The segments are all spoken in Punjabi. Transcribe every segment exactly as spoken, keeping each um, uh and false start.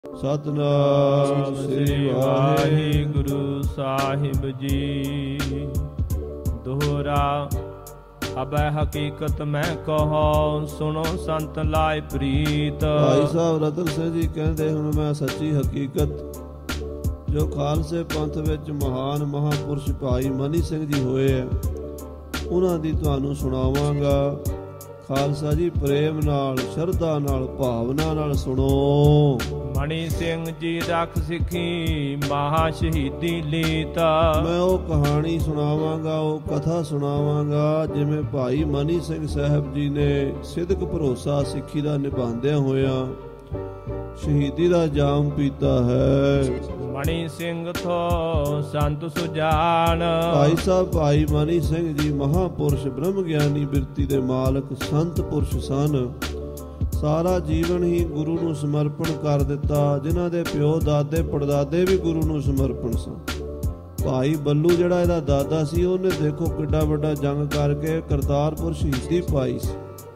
ਸਤਿਨਾਮ ਸ੍ਰੀ ਵਾਹਿਗੁਰੂ ਸਾਹਿਬ ਜੀ। ਦੋਹਰਾ ਅਬੈ ਹਕੀਕਤ ਮੈਂ ਕਹੋ, ਸੁਣੋ ਸੰਤ ਲਾਇ ਪ੍ਰੀਤ। ਭਾਈ ਸਾਹਿਬ ਰਤਨ ਸਿੰਘ ਜੀ ਕਹਿੰਦੇ, ਹੁਣ ਮੈਂ ਸੱਚੀ ਹਕੀਕਤ ਜੋ ਖਾਲਸੇ ਪੰਥ ਵਿੱਚ ਮਹਾਨ ਮਹਾਂਪੁਰਸ਼ ਭਾਈ ਮਨੀ ਸਿੰਘ ਜੀ ਹੋਏ ਹੈ, ਉਹਨਾਂ ਦੀ ਤੁਹਾਨੂੰ ਸੁਣਾਵਾਂਗਾ। ਖਾਲਸਾ ਜੀ ਪ੍ਰੇਮ ਨਾਲ, ਸ਼ਰਧਾ ਨਾਲ, ਭਾਵਨਾ ਨਾਲ ਸੁਣੋ। ਮਣੀ ਸਿੰਘ ਜੀ ਰੱਖ ਸਿੱਖੀ ਮਹਾ ਸ਼ਹੀਦੀ ਲੀਤਾ। ਮੈਂ ਉਹ ਕਹਾਣੀ ਸੁਣਾਵਾਂਗਾ, ਉਹ ਕਥਾ ਸੁਣਾਵਾਂਗਾ, ਜਿਵੇਂ ਭਾਈ ਮਨੀ ਸਿੰਘ ਸਾਹਿਬ ਜੀ ਨੇ ਸਿਦਕ ਭਰੋਸਾ ਸਿੱਖੀ ਦਾ ਨਿਭਾਉਂਦਿਆਂ ਹੋਇਆਂ ਸ਼ਹੀਦੀ ਦਾ ਜਾਮ ਪੀਤਾ ਹੈ। ਮਣੀ ਸਿੰਘ ਥੋ ਸੰਤ ਸੁਜਾਨ। ਭਾਈ ਸਾਹਿਬ ਭਾਈ ਮਨੀ ਸਿੰਘ ਜੀ ਮਹਾਂਪੁਰਸ਼ ਬ੍ਰਹਮ ਗਿਆਨੀ ਬਿਰਤੀ ਦੇ ਮਾਲਕ ਸੰਤ ਪੁਰਸ਼ ਸਨ। ਸਾਰਾ ਜੀਵਨ ਹੀ ਗੁਰੂ ਨੂੰ ਸਮਰਪਣ ਕਰ ਦਿੱਤਾ, ਜਿਨ੍ਹਾਂ ਦੇ ਪਿਓ ਦਾਦੇ ਪੜਦਾਦੇ ਵੀ ਗੁਰੂ ਨੂੰ ਸਮਰਪਣ ਸਨ। ਭਾਈ ਬੱਲੂ ਜਿਹੜਾ ਇਹਦਾ ਦਾਦਾ ਸੀ, ਉਹਨੇ ਦੇਖੋ ਕਿੱਡਾ ਵੱਡਾ ਜੰਗ ਕਰਕੇ ਕਰਤਾਰਪੁਰ ਸ਼ਹੀਦੀ ਪਾਈ ਸੀ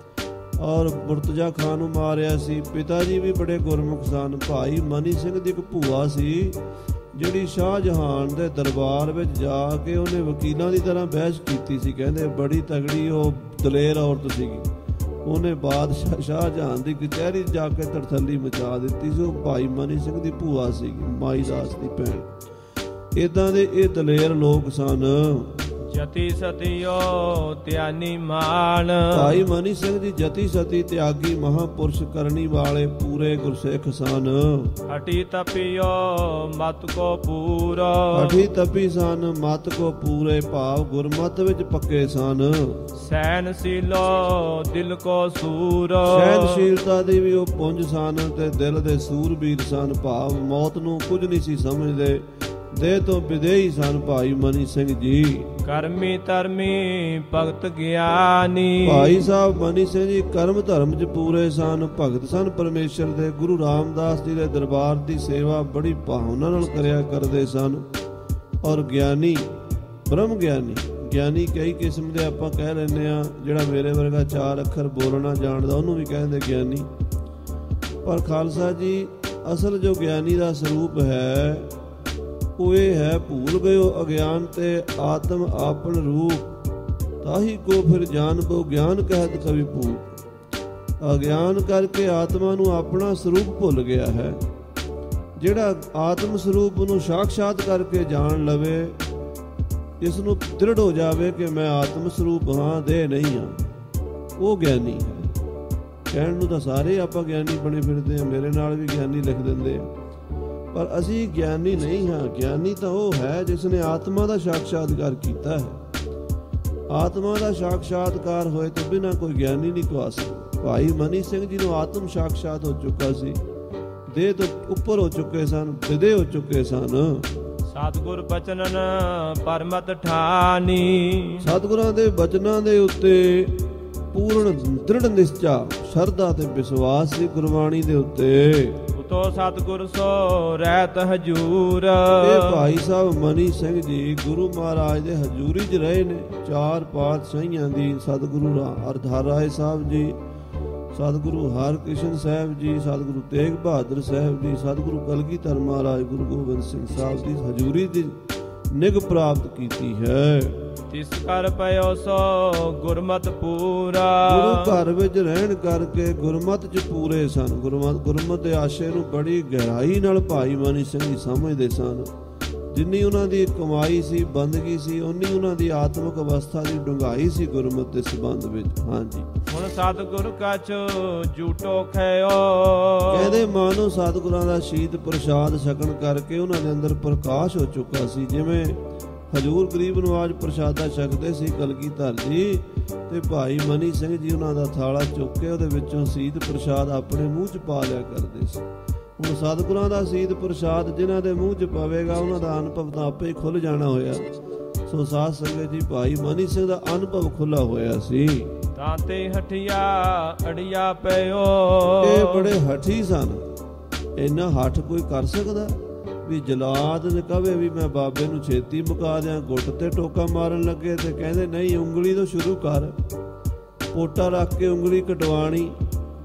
ਔਰ ਮੁਰਤਜ਼ਾ ਖਾਨ ਨੂੰ ਮਾਰਿਆ ਸੀ। ਪਿਤਾ ਜੀ ਵੀ ਬੜੇ ਗੁਰਮੁਖ ਸਨ। ਭਾਈ ਮਨੀ ਸਿੰਘ ਦੀ ਇੱਕ ਭੂਆ ਸੀ, ਜਿਹੜੀ ਸ਼ਾਹਜਹਾਨ ਦੇ ਦਰਬਾਰ ਵਿੱਚ ਜਾ ਕੇ ਉਹਨੇ ਵਕੀਲਾਂ ਦੀ ਤਰ੍ਹਾਂ ਬਹਿਸ ਕੀਤੀ ਸੀ। ਕਹਿੰਦੇ ਬੜੀ ਤਗੜੀ ਉਹ ਦਲੇਰ ਔਰਤ ਸੀਗੀ। ਉਹਨੇ ਬਾਦਸ਼ਾਹ ਸ਼ਾਹਜਹਾਨ ਦੀ ਕਚਹਿਰੀ ਜਾ ਕੇ ਤੜਥੱਲੀ ਮਚਾ ਦਿੱਤੀ ਸੀ। ਉਹ ਭਾਈ ਮਨੀ ਸਿੰਘ ਦੀ ਭੂਆ ਸੀਗੀ, ਮਾਈ ਦਾਸ ਦੀ ਭੈਣ। ਇਦਾਂ ਦੇ ਇਹ ਦਲੇਰ ਲੋਕ ਸਨ। ਜਤੀ ਸਤਿਓ ਤਿਆਨੀ ਮਾਨ। ਭਾਈ ਮਨੀ ਸਿੰਘ ਜੀ ਜਤੀ ਸਤੀ ਤਿਆਗੀ ਮਹਾਂਪੁਰਸ਼ ਕਰਨੀ ਵਾਲੇ ਪੂਰੇ ਗੁਰਸਿੱਖ ਸਨ। ਹਟੀ ਤਪਿਓ ਮਤ ਕੋ ਪੂਰਾ। ਹਟੀ ਤਪੀ ਸਨ, ਮਤ ਕੋ ਪੂਰੇ, ਭਾਵ ਗੁਰਮਤ ਵਿੱਚ ਪੱਕੇ ਸਨ। ਸਹਿਨਸ਼ੀਲੋ ਦਿਲ ਕੋ ਸੂਰ। ਸਹਿਨਸ਼ੀਲਤਾ ਦੀ ਵੀ ਉਹ ਪੁੰਜ ਸਨ ਤੇ ਦਿਲ ਦੇ ਸੂਰਬੀਰ ਸਨ, ਭਾਵ ਮੌਤ ਨੂੰ ਕੁਝ ਨਹੀਂ ਸੀ ਸਮਝਦੇ, ਦੇਹ ਤੋਂ ਵਿਦੇਹੀ ਸਨ ਭਾਈ ਮਨੀ ਸਿੰਘ ਜੀ। ਕਰਮੀ ਧਰਮੀ ਭਗਤ ਗਿਆਨੀ। ਭਾਈ ਸਾਹਿਬ ਮਨੀ ਸਿੰਘ ਜੀ ਕਰਮ ਧਰਮ 'ਚ ਪੂਰੇ ਸਨ, ਭਗਤ ਸਨ ਪਰਮੇਸ਼ਰ ਦੇ। ਗੁਰੂ ਰਾਮਦਾਸ ਜੀ ਦੇ ਦਰਬਾਰ ਦੀ ਸੇਵਾ ਬੜੀ ਭਾਵਨਾ ਨਾਲ ਕਰਿਆ ਕਰਦੇ ਸਨ। ਔਰ ਗਿਆਨੀ, ਬ੍ਰਹਮ ਗਿਆਨੀ। ਗਿਆਨੀ ਕਈ ਕਿਸਮ ਦੇ ਆਪਾਂ ਕਹਿ ਲੈਂਦੇ ਆ, ਜਿਹੜਾ ਮੇਰੇ ਵਰਗਾ ਚਾਰ ਅੱਖਰ ਬੋਲਣਾ ਜਾਣਦਾ ਉਹਨੂੰ ਵੀ ਕਹਿੰਦੇ ਗਿਆਨੀ। ਪਰ ਖਾਲਸਾ ਜੀ ਅਸਲ ਜੋ ਗਿਆਨੀ ਦਾ ਸਰੂਪ ਹੈ ਉਹ ਇਹ ਹੈ, ਭੂਲ ਗਇਓ ਅਗਿਆਨ ਤੇ ਆਤਮ ਆਪਨ ਰੂਪ, ਤਾਹੀ ਕੋ ਫਿਰ ਜਾਣ ਬੋ ਗਿਆਨ ਕਹਿਤ ਕਵੀ ਭੂਪ। ਅਗਿਆਨ ਕਰਕੇ ਆਤਮਾ ਨੂੰ ਆਪਣਾ ਸਰੂਪ ਭੁੱਲ ਗਿਆ ਹੈ। ਜਿਹੜਾ ਆਤਮ ਸਰੂਪ ਨੂੰ ਸਾਖਸ਼ਾਤ ਕਰਕੇ ਜਾਣ ਲਵੇ, ਇਸ ਨੂੰ ਦ੍ਰਿੜ ਹੋ ਜਾਵੇ ਕਿ ਮੈਂ ਆਤਮ ਸਰੂਪ ਹਾਂ, ਦੇਹ ਨਹੀਂ ਹਾਂ, ਉਹ ਗਿਆਨੀ ਹੈ। ਕਹਿਣ ਨੂੰ ਤਾਂ ਸਾਰੇ ਆਪਾਂ ਗਿਆਨੀ ਬਣੇ ਫਿਰਦੇ ਹਾਂ, ਮੇਰੇ ਨਾਲ ਵੀ ਗਿਆਨੀ ਲਿਖ ਦਿੰਦੇ ਆ, ਪਰ ਅਸੀਂ ਗਿਆਨੀ ਨਹੀਂ ਹਾਂ। ਗਿਆਨੀ ਤਾਂ ਉਹ ਹੈ ਜਿਸ ਨੇ ਆਤਮਾ ਦਾ ਸਾਖਸ਼ਾਤਕਾਰ ਕੀਤਾ ਹੈ। ਆਤਮਾ ਦਾ ਸਾਖਸ਼ਾਤਕਾਰ ਹੋਏ ਤੋਂ ਬਿਨਾਂ ਕੋਈ ਗਿਆਨੀ ਨਹੀਂ ਕਹਾ ਸਕਦਾ। ਭਾਈ ਮਨੀ ਸਿੰਘ ਜੀ ਨੂੰ ਆਤਮ ਸਾਖਸ਼ਾਤ ਹੋ ਚੁੱਕਾ ਸੀ, ਦੇਹ ਤੋਂ ਉੱਪਰ ਹੋ ਚੁੱਕੇ ਸਨ, ਵਿਦੇ ਹੋ ਚੁੱਕੇ ਸਨ। ਸਤਿਗੁਰ ਬਚਨਨ ਪਰਮਤ ਠਾਨੀ। ਸਤਿਗੁਰਾਂ ਦੇ ਬਚਨਾਂ ਦੇ ਉੱਤੇ ਪੂਰਨ ਦ੍ਰਿੜ ਨਿਸ਼ਚਾ, ਸ਼ਰਧਾ ਤੇ ਵਿਸ਼ਵਾਸ ਸੀ ਗੁਰਬਾਣੀ ਦੇ ਉੱਤੇ। ਤੋ ਸਤਿਗੁਰ ਸੋ ਰਹਿਤ ਹਜੂਰ। ਇਹ ਭਾਈ ਸਾਹਿਬ ਮਨੀ ਸਿੰਘ ਜੀ ਗੁਰੂ ਮਹਾਰਾਜ ਦੇ ਹਜ਼ੂਰੀ 'ਚ ਰਹੇ ਨੇ। ਚਾਰ ਪਾਤਸ਼ਾਹੀਆਂ ਦੀ, ਸਤਿਗੁਰੂ ਹਰਧਾਰ ਰਾਏ ਸਾਹਿਬ ਜੀ, ਸਤਿਗੁਰੂ ਹਰਕ੍ਰਿਸ਼ਨ ਸਾਹਿਬ ਜੀ, ਸਤਿਗੁਰੂ ਤੇਗ ਬਹਾਦਰ ਸਾਹਿਬ ਜੀ, ਸਤਿਗੁਰੂ ਕਲਗੀਧਰ ਮਹਾਰਾਜ ਗੁਰੂ ਗੋਬਿੰਦ ਸਿੰਘ ਸਾਹਿਬ ਦੀ ਹਜ਼ੂਰੀ ਦੀ ਨਿਗ ਪ੍ਰਾਪਤ ਕੀਤੀ ਹੈ। ਤਿਸ ਕਰ ਪਇਓ ਸੋ ਗੁਰਮਤਿ ਪੂਰਾ। ਗੁਰੂ ਘਰ ਵਿੱਚ ਰਹਿਣ ਕਰਕੇ ਗੁਰਮਤਿ 'ਚ ਪੂਰੇ ਸਨ। ਗੁਰਮਤਿ ਗੁਰਮਤਿ ਦੇ ਆਸ਼ੇ ਨੂੰ ਬੜੀ ਗਹਿਰਾਈ ਨਾਲ ਭਾਈ ਮਨੀ ਸਿੰਘ ਜੀ ਸਮਝਦੇ ਸਨ। ਜਿੰਨੀ ਉਹਨਾਂ ਦੀ ਕਮਾਈ ਸੀ, ਬੰਦਗੀ ਸੀ, ਉਨੀ ਉਹਨਾਂ ਦੀ ਆਤਮਿਕ ਅਵਸਥਾ ਦੀ ਡੂੰਘਾਈ ਸੀ ਗੁਰਮਤਿ ਦੇ ਸੰਬੰਧ ਵਿੱਚ। ਹਾਂਜੀ, ਹੁਣ ਸਤਿਗੁਰ ਕਛ ਝੂਟੋ ਖਿਓ। ਕਹਿੰਦੇ ਮਾਨੋ ਸਤਿਗੁਰਾਂ ਦਾ ਸ਼ੀਤ ਪ੍ਰਸ਼ਾਦ ਛਕਣ ਕਰਕੇ ਉਹਨਾਂ ਦੇ ਅੰਦਰ ਪ੍ਰਕਾਸ਼ ਹੋ ਚੁੱਕਾ ਸੀ। ਜਿਵੇਂ ਹਜੂਰ ਗਰੀਬ ਨਵਾਜ ਪ੍ਰਸ਼ਾਦਾ ਛਕਦੇ ਸੀ ਕਲਗੀਧਰ ਜੀ, ਤੇ ਭਾਈ ਮਨੀ ਸਿੰਘ ਜੀ ਉਹਨਾਂ ਦਾ ਥਾਲਾ ਚੁੱਕ ਕੇ ਉਹਦੇ ਵਿੱਚੋਂ ਸੀਤ ਪ੍ਰਸ਼ਾਦ ਆਪਣੇ ਮੂੰਹ 'ਚ ਪਾ ਲਿਆ ਕਰਦੇ ਸੀ। ਹੁਣ ਸਤਿਗੁਰਾਂ ਦਾ ਸੀਤ ਪ੍ਰਸ਼ਾਦ ਜਿਨ੍ਹਾਂ ਦੇ ਮੂੰਹ 'ਚ ਪਵੇਗਾ, ਉਹਨਾਂ ਦਾ ਅਨੁਭਵ ਤਾਂ ਆਪੇ ਹੀ ਖੁੱਲ ਜਾਣਾ ਹੋਇਆ। ਸੋ ਸਾਧ ਸੰਗਤ ਜੀ, ਭਾਈ ਮਨੀ ਸਿੰਘ ਦਾ ਅਨੁਭਵ ਖੁੱਲਾ ਹੋਇਆ ਸੀ। ਤਾਂ ਤੇ ਹਠਿਆ ਅੜਿਆ ਪਇਓ। ਇਹ ਬੜੇ ਹਠੀ ਸਨ। ਇੰਨਾ ਹੱਠ ਕੋਈ ਕਰ ਸਕਦਾ ਵੀ ਜਲਾਦ ਨੇ ਕਹੇ ਵੀ ਮੈਂ ਬਾਬੇ ਨੂੰ ਛੇਤੀ ਮੁਕਾ ਦਿਆਂ। ਗੁੱਟ ਤੇ ਟੋਕਾ ਮਾਰਨ ਲੱਗੇ ਤੇ ਕਹਿੰਦੇ ਨਹੀਂ, ਉਂਗਲੀ ਤੋਂ ਸ਼ੁਰੂ ਕਰ, ਪੋਟਾ ਰੱਖ ਕੇ ਉਂਗਲੀ ਕਟਵਾਣੀ,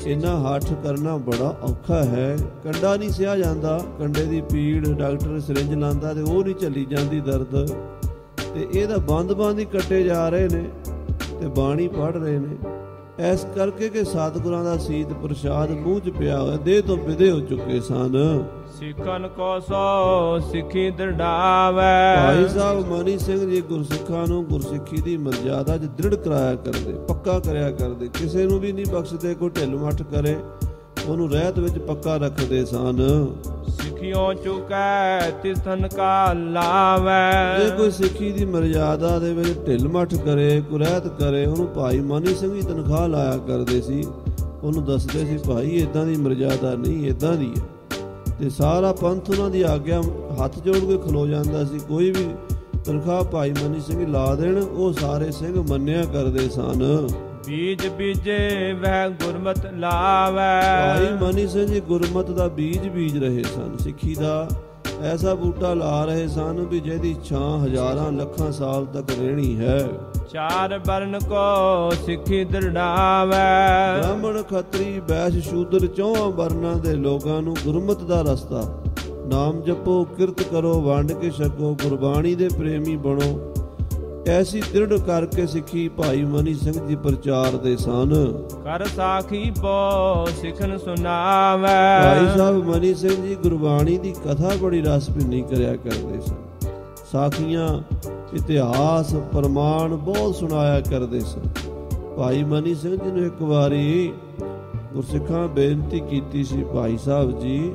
ਇੰਨਾ ਹੱਠ ਕਰਨਾ ਬੜਾ ਔਖਾ ਹੈ। ਕੰਡਾ ਨਹੀਂ ਸਿਆ ਜਾਂਦਾ, ਕੰਡੇ ਦੀ ਪੀੜ ਡਾਕਟਰ ਸਿਰਿੰਜ ਲਾਉਂਦਾ ਤੇ ਉਹ ਨਹੀਂ ਚੱਲੀ ਜਾਂਦੀ ਦਰਦ, ਤੇ ਇਹਦਾ ਬੰਦ ਬੰਦ ਹੀ ਕੱਟੇ ਜਾ ਰਹੇ ਨੇ ਤੇ ਬਾਣੀ ਪੜ੍ਹ ਰਹੇ ਨੇ। ਇਸ ਕਰਕੇ ਕਿ ਸਤਿਗੁਰਾਂ ਦਾ ਸੀਤ ਪ੍ਰਸ਼ਾਦ ਮੂੰਹ 'ਚ ਪਿਆ ਹੋਇਆ, ਦੇਹ ਤੋਂ ਵਿਦੇ ਹੋ ਚੁੱਕੇ ਸਨ। ਸਿੱਖਨ ਕੋ ਸੋ ਸਿੱਖੀ ਦ੍ਰਿੜਾਵੈ। ਭਾਈ ਸਾਹਿਬ ਮਨੀ ਸਿੰਘ ਜੀ ਗੁਰਸਿੱਖਾਂ ਨੂੰ ਗੁਰਸਿੱਖੀ ਦੀ ਮਰਜ਼ਾਦਾ 'ਚ ਦ੍ਰਿੜ ਕਰਾਇਆ ਕਰਦੇ, ਪੱਕਾ ਕਰਿਆ ਕਰਦੇ। ਕਿਸੇ ਨੂੰ ਵੀ ਨਹੀਂ ਬਖਸ਼ਦੇ, ਕੋਈ ਢਿੱਲ ਮੱਠ ਕਰੇ ਉਹਨੂੰ ਰਹਿਤ ਵਿੱਚ ਪੱਕਾ ਰੱਖਦੇ ਸਨ। ਸਿੱਖਿਓ ਚੁਕੈ ਤਿਸਨ ਕਾ ਲਾਵੈ। ਜੇ ਕੋਈ ਸਿੱਖੀ ਦੀ ਮਰਜ਼ਾਦਾ ਦੇ ਵਿੱਚ ਢਿੱਲ ਮੱਠ ਕਰੇ, ਕੋਈ ਰਹਿਤ ਕਰੇ, ਉਹਨੂੰ ਭਾਈ ਮਨੀ ਸਿੰਘ ਹੀ ਤਨਖਾਹ ਲਾਇਆ ਕਰਦੇ ਸੀ। ਉਹਨੂੰ ਦੱਸਦੇ ਸੀ ਭਾਈ ਇੱਦਾਂ ਦੀ ਮਰਜ਼ਾਦਾ ਨਹੀਂ, ਇੱਦਾਂ ਦੀ ਹੈ। ਤੇ ਸਾਰਾ ਪੰਥ ਉਹਨਾਂ ਦੀ ਆਗਿਆ ਹੱਥ ਜੋੜ ਕੇ ਖਲੋ ਜਾਂਦਾ ਸੀ। ਕੋਈ ਵੀ ਤਨਖਾਹ ਭਾਈ ਮਨੀ ਸਿੰਘ ਲਾ ਦੇਣ, ਉਹ ਸਾਰੇ ਸਿੰਘ ਮੰਨਿਆ ਕਰਦੇ ਸਨ। ਬੀਜ ਬੀਜੇ ਵਹਿ ਗੁਰਮਤਿ ਲਾਵੈ। ਭਾਈ ਮਨੀ ਸਿੰਘ ਜੀ ਗੁਰਮਤਿ ਦਾ ਬੀਜ ਬੀਜ ਰਹੇ ਸਨ। ਸਿੱਖੀ ਦਾ ਐਸਾ ਬੂਟਾ ਲਾ ਰਹੇ ਸਨ ਵੀ ਜਿਹਦੀ ਛਾਂ ਹਜ਼ਾਰਾਂ ਲੱਖਾਂ ਸਾਲ ਤੱਕ ਰਹਿਣੀ ਹੈ। ਚਾਰ ਵਰਨ ਕੋ ਸਿੱਖੀ ਦ੍ਰਿੜਾਵੈ। ਬ੍ਰਾਹਮਣ ਖੱਤਰੀ ਵੈਸ਼ ਸ਼ੂਦਰ ਚੌਹਾਂ ਵਰਨਾਂ ਦੇ ਲੋਕਾਂ ਨੂੰ ਗੁਰਮਤਿ ਦਾ ਰਸਤਾ, ਨਾਮ ਜਪੋ, ਕਿਰਤ ਕਰੋ, ਵੰਡ ਕੇ ਛਕੋ, ਗੁਰਬਾਣੀ ਦੇ ਪ੍ਰੇਮੀ ਬਣੋ, ਐਸੀ ਦ੍ਰਿੜ ਕਰਕੇ ਸਿੱਖੀ ਭਾਈ ਮਨੀ ਸਿੰਘ ਜੀ ਪ੍ਰਚਾਰਦੇ ਸਨ। ਕਰ ਸਾਖੀ ਪੋ ਸਿੱਖਨ ਸੁਨਾਵੈ। ਭਾਈ ਸਾਹਿਬ ਮਨੀ ਸਿੰਘ ਜੀ ਗੁਰਬਾਣੀ ਦੀ ਕਥਾ ਬੜੀ ਰਸ ਭਿੰਨੀ ਕਰਿਆ ਕਰਦੇ ਸਨ। ਸਾਖੀਆਂ, ਇਤਿਹਾਸ, ਪ੍ਰਮਾਣ ਬਹੁਤ ਸੁਣਾਇਆ ਕਰਦੇ ਸਨ। ਭਾਈ ਮਨੀ ਸਿੰਘ ਜੀ ਨੂੰ ਇੱਕ ਵਾਰੀ ਗੁਰਸਿੱਖਾਂ ਬੇਨਤੀ ਕੀਤੀ ਸੀ, ਭਾਈ ਸਾਹਿਬ ਜੀ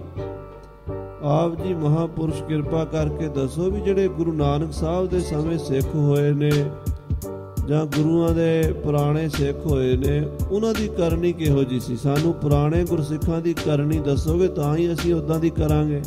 ਆਪ ਜੀ ਮਹਾਂਪੁਰਸ਼ ਕਿਰਪਾ ਕਰਕੇ ਦੱਸੋ ਵੀ ਜਿਹੜੇ ਗੁਰੂ ਨਾਨਕ ਸਾਹਿਬ ਦੇ ਸਮੇਂ ਸਿੱਖ ਹੋਏ ਨੇ ਜਾਂ ਗੁਰੂਆਂ ਦੇ ਪੁਰਾਣੇ ਸਿੱਖ ਹੋਏ ਨੇ, ਉਹਨਾਂ ਦੀ ਕਰਨੀ ਕਿਹੋ ਜਿਹੀ ਸੀ? ਸਾਨੂੰ ਪੁਰਾਣੇ ਗੁਰਸਿੱਖਾਂ ਦੀ ਕਰਨੀ ਦੱਸੋਗੇ ਤਾਂ ਹੀ ਅਸੀਂ ਉੱਦਾਂ ਦੀ ਕਰਾਂਗੇ।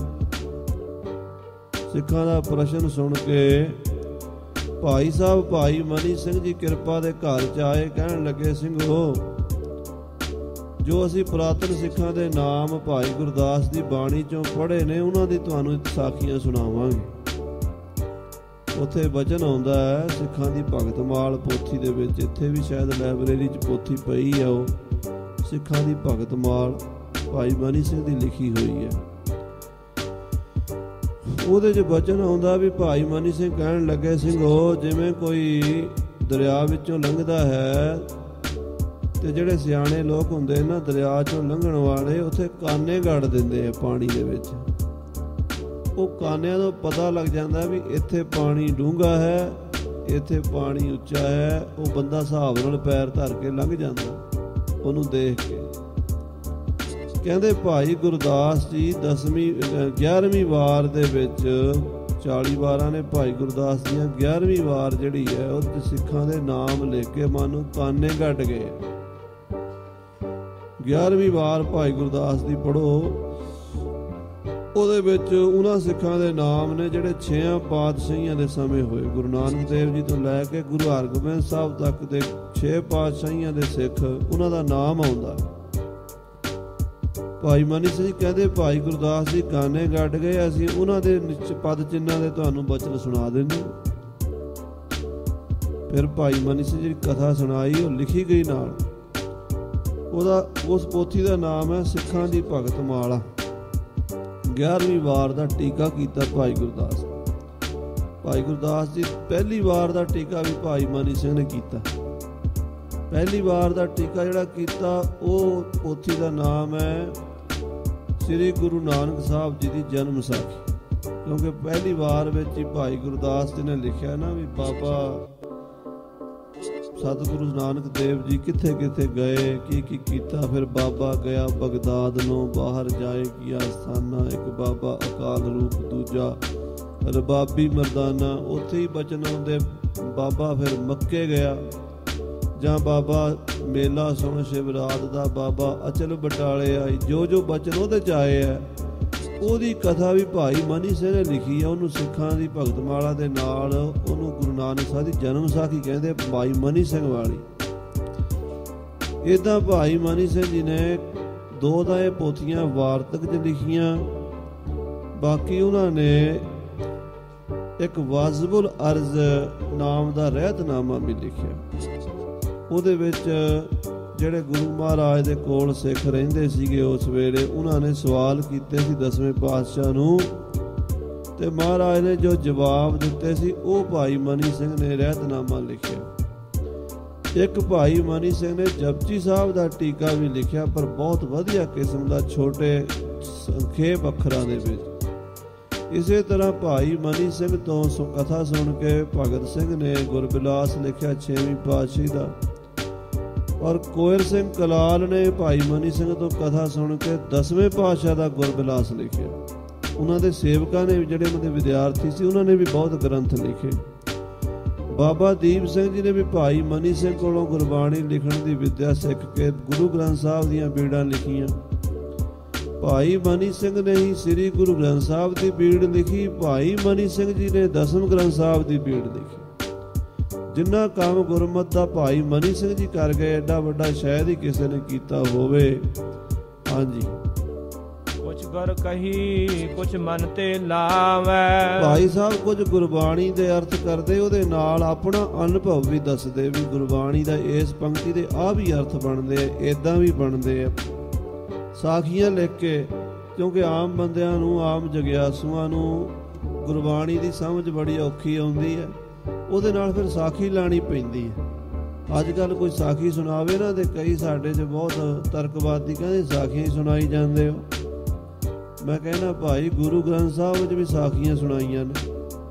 ਸਿੱਖਾਂ ਦਾ ਪ੍ਰਸ਼ਨ ਸੁਣ ਕੇ ਭਾਈ ਸਾਹਿਬ ਭਾਈ ਮਨੀ ਸਿੰਘ ਜੀ ਕਿਰਪਾ ਦੇ ਘਰ 'ਚ ਆਏ। ਕਹਿਣ ਲੱਗੇ, ਸਿੰਘੋ ਜੋ ਅਸੀਂ ਪੁਰਾਤਨ ਸਿੱਖਾਂ ਦੇ ਨਾਮ ਭਾਈ ਗੁਰਦਾਸ ਦੀ ਬਾਣੀ ਚੋਂ ਪੜ੍ਹੇ ਨੇ, ਉਹਨਾਂ ਦੀ ਤੁਹਾਨੂੰ ਸਾਖੀਆਂ ਸੁਣਾਵਾਂਗੇ। ਉੱਥੇ ਵਚਨ ਆਉਂਦਾ ਹੈ ਸਿੱਖਾਂ ਦੀ ਭਗਤਮਾਲ ਪੋਥੀ ਦੇ ਵਿੱਚ, ਇੱਥੇ ਵੀ ਸ਼ਾਇਦ ਲਾਇਬ੍ਰੇਰੀ 'ਚ ਪੋਥੀ ਪਈ ਹੈ, ਉਹ ਸਿੱਖਾਂ ਦੀ ਭਗਤਮਾਲ ਭਾਈ ਮਨੀ ਸਿੰਘ ਦੀ ਲਿਖੀ ਹੋਈ ਹੈ। ਉਹਦੇ 'ਚ ਵਚਨ ਆਉਂਦਾ ਵੀ ਭਾਈ ਮਨੀ ਸਿੰਘ ਕਹਿਣ ਲੱਗੇ, ਸਿੰਘੋ ਜਿਵੇਂ ਕੋਈ ਦਰਿਆ ਵਿੱਚੋਂ ਲੰਘਦਾ ਹੈ ਤੇ ਜਿਹੜੇ ਸਿਆਣੇ ਲੋਕ ਹੁੰਦੇ ਨਾ ਦਰਿਆ ਚੋਂ ਲੰਘਣ ਵਾਲੇ, ਉੱਥੇ ਕਾਨੇ ਗੜ ਦਿੰਦੇ ਆ ਪਾਣੀ ਦੇ ਵਿੱਚ। ਉਹ ਕਾਨਿਆਂ ਤੋਂ ਪਤਾ ਲੱਗ ਜਾਂਦਾ ਵੀ ਇੱਥੇ ਪਾਣੀ ਡੂੰਘਾ ਹੈ, ਇੱਥੇ ਪਾਣੀ ਉੱਚਾ ਹੈ। ਉਹ ਬੰਦਾ ਹਿਸਾਬ ਨਾਲ ਪੈਰ ਧਰ ਕੇ ਲੰਘ ਜਾਂਦਾ ਉਹਨੂੰ ਦੇਖ ਕੇ। ਕਹਿੰਦੇ ਭਾਈ ਗੁਰਦਾਸ ਜੀ ਦਸਵੀਂ ਗਿਆਰਵੀਂ ਵਾਰ ਦੇ ਵਿੱਚ, ਚਾਲੀ ਵਾਰਾਂ ਨੇ ਭਾਈ ਗੁਰਦਾਸ ਦੀਆਂ, ਗਿਆਰਵੀਂ ਵਾਰ ਜਿਹੜੀ ਹੈ ਉਹ ਸਿੱਖਾਂ ਦੇ ਨਾਮ ਲਿਖ ਕੇ ਮਾਨੂੰ ਕਾਨੇ ਗੱਡ ਗਏ। ਗਿਆਰਵੀਂ ਵਾਰ ਭਾਈ ਗੁਰਦਾਸ ਦੀ ਪੜ੍ਹੋ, ਉਹਦੇ ਵਿੱਚ ਉਹਨਾਂ ਸਿੱਖਾਂ ਦੇ ਨਾਮ ਨੇ ਜਿਹੜੇ ਛੇਆਂ ਪਾਤਸ਼ਾਹੀਆਂ ਦੇ ਸਮੇਂ ਹੋਏ। ਗੁਰੂ ਨਾਨਕ ਦੇਵ ਜੀ ਤੋਂ ਲੈ ਕੇ ਗੁਰੂ ਹਰਗੋਬਿੰਦ ਸਾਹਿਬ ਤੱਕ ਦੇ ਛੇ ਪਾਤਸ਼ਾਹੀਆਂ ਦੇ ਸਿੱਖ, ਉਹਨਾਂ ਦਾ ਨਾਮ ਆਉਂਦਾ। ਭਾਈ ਮਨੀ ਸਿੰਘ ਜੀ ਕਹਿੰਦੇ ਭਾਈ ਗੁਰਦਾਸ ਜੀ ਕਾਨੇ ਗੱਡ ਗਏ, ਅਸੀਂ ਉਹਨਾਂ ਦੇ ਪਦ ਚਿੰਨ੍ਹਾਂ ਦੇ ਤੁਹਾਨੂੰ ਬਚਨ ਸੁਣਾ ਦਿੰਦੇ। ਫਿਰ ਭਾਈ ਮਨੀ ਸਿੰਘ ਜੀ ਕਥਾ ਸੁਣਾਈ, ਉਹ ਲਿਖੀ ਗਈ ਨਾਲ। ਉਹਦਾ ਉਸ ਪੋਥੀ ਦਾ ਨਾਮ ਹੈ ਸਿੱਖਾਂ ਦੀ ਭਗਤਮਾਲਾ। ਗਿਆਰਵੀਂ ਵਾਰ ਦਾ ਟੀਕਾ ਕੀਤਾ ਭਾਈ ਗੁਰਦਾਸ। ਭਾਈ ਗੁਰਦਾਸ ਜੀ ਪਹਿਲੀ ਵਾਰ ਦਾ ਟੀਕਾ ਵੀ ਭਾਈ ਮਨੀ ਸਿੰਘ ਨੇ ਕੀਤਾ। ਪਹਿਲੀ ਵਾਰ ਦਾ ਟੀਕਾ ਜਿਹੜਾ ਕੀਤਾ, ਉਹ ਪੋਥੀ ਦਾ ਨਾਮ ਹੈ ਸ੍ਰੀ ਗੁਰੂ ਨਾਨਕ ਸਾਹਿਬ ਜੀ ਦੀ ਜਨਮ ਸਾਖੀ। ਕਿਉਂਕਿ ਪਹਿਲੀ ਵਾਰ ਵਿੱਚ ਹੀ ਭਾਈ ਗੁਰਦਾਸ ਜੀ ਨੇ ਲਿਖਿਆ ਨਾ ਵੀ ਬਾਬਾ ਸਤਿਗੁਰੂ ਨਾਨਕ ਦੇਵ ਜੀ ਕਿੱਥੇ ਕਿੱਥੇ ਗਏ, ਕੀ ਕੀ ਕੀਤਾ। ਫਿਰ ਬਾਬਾ ਗਿਆ ਬਗਦਾਦ ਨੂੰ, ਬਾਹਰ ਜਾਏ ਕੀਆ ਸਥਾਨਾ, ਇੱਕ ਬਾਬਾ ਅਕਾਲ ਰੂਪ, ਦੂਜਾ ਰਬਾਬੀ ਮਰਦਾਨਾ। ਉੱਥੇ ਹੀ ਬਚਨ ਆਉਂਦੇ। ਬਾਬਾ ਫਿਰ ਮੱਕੇ ਗਿਆ, ਜਾਂ ਬਾਬਾ ਮੇਲਾ ਸੁਣ ਸ਼ਿਵਰਾਤ ਦਾ, ਬਾਬਾ ਅਚਲ ਬਟਾਲੇ ਆਈ। ਜੋ ਜੋ ਬਚਨ ਉਹਦੇ 'ਚ ਆਏ ਹੈ, ਉਹਦੀ ਕਥਾ ਵੀ ਭਾਈ ਮਨੀ ਸਿੰਘ ਨੇ ਲਿਖੀ ਹੈ। ਉਹਨੂੰ ਸਿੱਖਾਂ ਦੀ ਭਗਤਮਾਲਾ ਦੇ ਨਾਲ ਉਹਨੂੰ ਗੁਰੂ ਨਾਨਕ ਸਾਹਿਬ ਦੀ ਜਨਮ ਸਾਖੀ ਕਹਿੰਦੇ, ਭਾਈ ਮਨੀ ਸਿੰਘ ਵਾਲੀ। ਇੱਦਾਂ ਭਾਈ ਮਨੀ ਸਿੰਘ ਜੀ ਨੇ ਦੋ ਤਾਂ ਇਹ ਪੋਥੀਆਂ ਵਾਰਤਕ 'ਚ ਲਿਖੀਆਂ, ਬਾਕੀ ਉਹਨਾਂ ਨੇ ਇੱਕ ਵਾਜ਼ਬੁਲ ਅਰਜ਼ ਨਾਮ ਦਾ ਰਹਿਤਨਾਮਾ ਵੀ ਲਿਖਿਆ। ਉਹਦੇ ਵਿੱਚ ਜਿਹੜੇ ਗੁਰੂ ਮਹਾਰਾਜ ਦੇ ਕੋਲ ਸਿੱਖ ਰਹਿੰਦੇ ਸੀਗੇ ਉਸ ਵੇਲੇ, ਉਹਨਾਂ ਨੇ ਸਵਾਲ ਕੀਤੇ ਸੀ ਦਸਵੇਂ ਪਾਤਸ਼ਾਹ ਨੂੰ, ਤੇ ਮਹਾਰਾਜ ਨੇ ਜੋ ਜਵਾਬ ਦਿੱਤੇ ਸੀ ਉਹ ਭਾਈ ਮਨੀ ਸਿੰਘ ਨੇ ਰਹਿਤਨਾਮਾ ਲਿਖਿਆ। ਇੱਕ ਭਾਈ ਮਨੀ ਸਿੰਘ ਨੇ ਜਪਜੀ ਸਾਹਿਬ ਦਾ ਟੀਕਾ ਵੀ ਲਿਖਿਆ, ਪਰ ਬਹੁਤ ਵਧੀਆ ਕਿਸਮ ਦਾ, ਛੋਟੇ ਸੰਖੇਪ ਅੱਖਰਾਂ ਦੇ ਵਿੱਚ। ਇਸੇ ਤਰ੍ਹਾਂ ਭਾਈ ਮਨੀ ਸਿੰਘ ਤੋਂ ਕਥਾ ਸੁਣ ਕੇ ਭਗਤ ਸਿੰਘ ਨੇ ਗੁਰਬਿਲਾਸ ਲਿਖਿਆ ਛੇਵੀਂ ਪਾਤਸ਼ਾਹੀ ਦਾ, ਔਰ ਕੋਇਰ ਸਿੰਘ ਕਲਾਲ ਨੇ ਭਾਈ ਮਨੀ ਸਿੰਘ ਤੋਂ ਕਥਾ ਸੁਣ ਕੇ ਦਸਵੇਂ ਪਾਤਸ਼ਾਹ ਦਾ ਗੁਰਬਿਲਾਸ ਲਿਖਿਆ। ਉਹਨਾਂ ਦੇ ਸੇਵਕਾਂ ਨੇ, ਜਿਹੜੇ ਉਹਨਾਂ ਦੇ ਵਿਦਿਆਰਥੀ ਸੀ, ਉਹਨਾਂ ਨੇ ਵੀ ਬਹੁਤ ਗ੍ਰੰਥ ਲਿਖੇ। ਬਾਬਾ ਦੀਪ ਸਿੰਘ ਜੀ ਨੇ ਵੀ ਭਾਈ ਮਨੀ ਸਿੰਘ ਕੋਲੋਂ ਗੁਰਬਾਣੀ ਲਿਖਣ ਦੀ ਵਿਦਿਆ ਸਿੱਖ ਕੇ ਗੁਰੂ ਗ੍ਰੰਥ ਸਾਹਿਬ ਦੀਆਂ ਬੀੜਾਂ ਲਿਖੀਆਂ। ਭਾਈ ਮਨੀ ਸਿੰਘ ਨੇ ਹੀ ਸ੍ਰੀ ਗੁਰੂ ਗ੍ਰੰਥ ਸਾਹਿਬ ਦੀ ਬੀੜ ਲਿਖੀ। ਭਾਈ ਮਨੀ ਸਿੰਘ ਜੀ ਨੇ ਦਸਮ ਗ੍ਰੰਥ ਸਾਹਿਬ ਦੀ ਬੀੜ ਲਿਖੀ। ਜਿੰਨਾ ਕੰਮ ਗੁਰਮਤਿ ਦਾ ਭਾਈ ਮਨੀ ਸਿੰਘ ਜੀ ਕਰ ਗਏ, ਐਡਾ ਵੱਡਾ ਸ਼ਾਇਦ ਹੀ ਕਿਸੇ ਨੇ ਕੀਤਾ ਹੋਵੇ। ਹਾਂਜੀ, ਕੁਛ ਗੁਰ ਕਹੀ ਕੁਛ ਮਨ ਤੇ ਲਾਵੈ। ਭਾਈ ਸਾਹਿਬ ਕੁਝ ਗੁਰਬਾਣੀ ਦੇ ਅਰਥ ਕਰਦੇ, ਉਹਦੇ ਨਾਲ ਆਪਣਾ ਅਨੁਭਵ ਵੀ ਦੱਸਦੇ ਵੀ ਗੁਰਬਾਣੀ ਦਾ ਇਸ ਪੰਕਤੀ ਦੇ ਆਹ ਵੀ ਅਰਥ ਬਣਦੇ ਆ, ਏਦਾਂ ਵੀ ਬਣਦੇ ਆ। ਸਾਖੀਆਂ ਲਿਖ ਕੇ, ਕਿਉਂਕਿ ਆਮ ਬੰਦਿਆਂ ਨੂੰ, ਆਮ ਜਗਿਆਸੂਆਂ ਨੂੰ ਗੁਰਬਾਣੀ ਦੀ ਸਮਝ ਬੜੀ ਔਖੀ ਆਉਂਦੀ ਹੈ, ਉਹਦੇ ਨਾਲ ਫਿਰ ਸਾਖੀ ਲਾਣੀ ਪੈਂਦੀ ਹੈ। ਅੱਜ ਕੱਲ੍ਹ ਕੋਈ ਸਾਖੀ ਸੁਣਾਵੇ ਨਾ, ਤੇ ਕਈ ਸਾਡੇ 'ਚ ਬਹੁਤ ਤਰਕਵਾਦੀ ਕਹਿੰਦੇ ਸਾਖੀਆਂ ਹੀ ਸੁਣਾਈ ਜਾਂਦੇ ਹੋ। ਮੈਂ ਕਹਿੰਦਾ ਭਾਈ ਗੁਰੂ ਗ੍ਰੰਥ ਸਾਹਿਬ ਵਿੱਚ ਵੀ ਸਾਖੀਆਂ ਸੁਣਾਈਆਂ ਨੇ।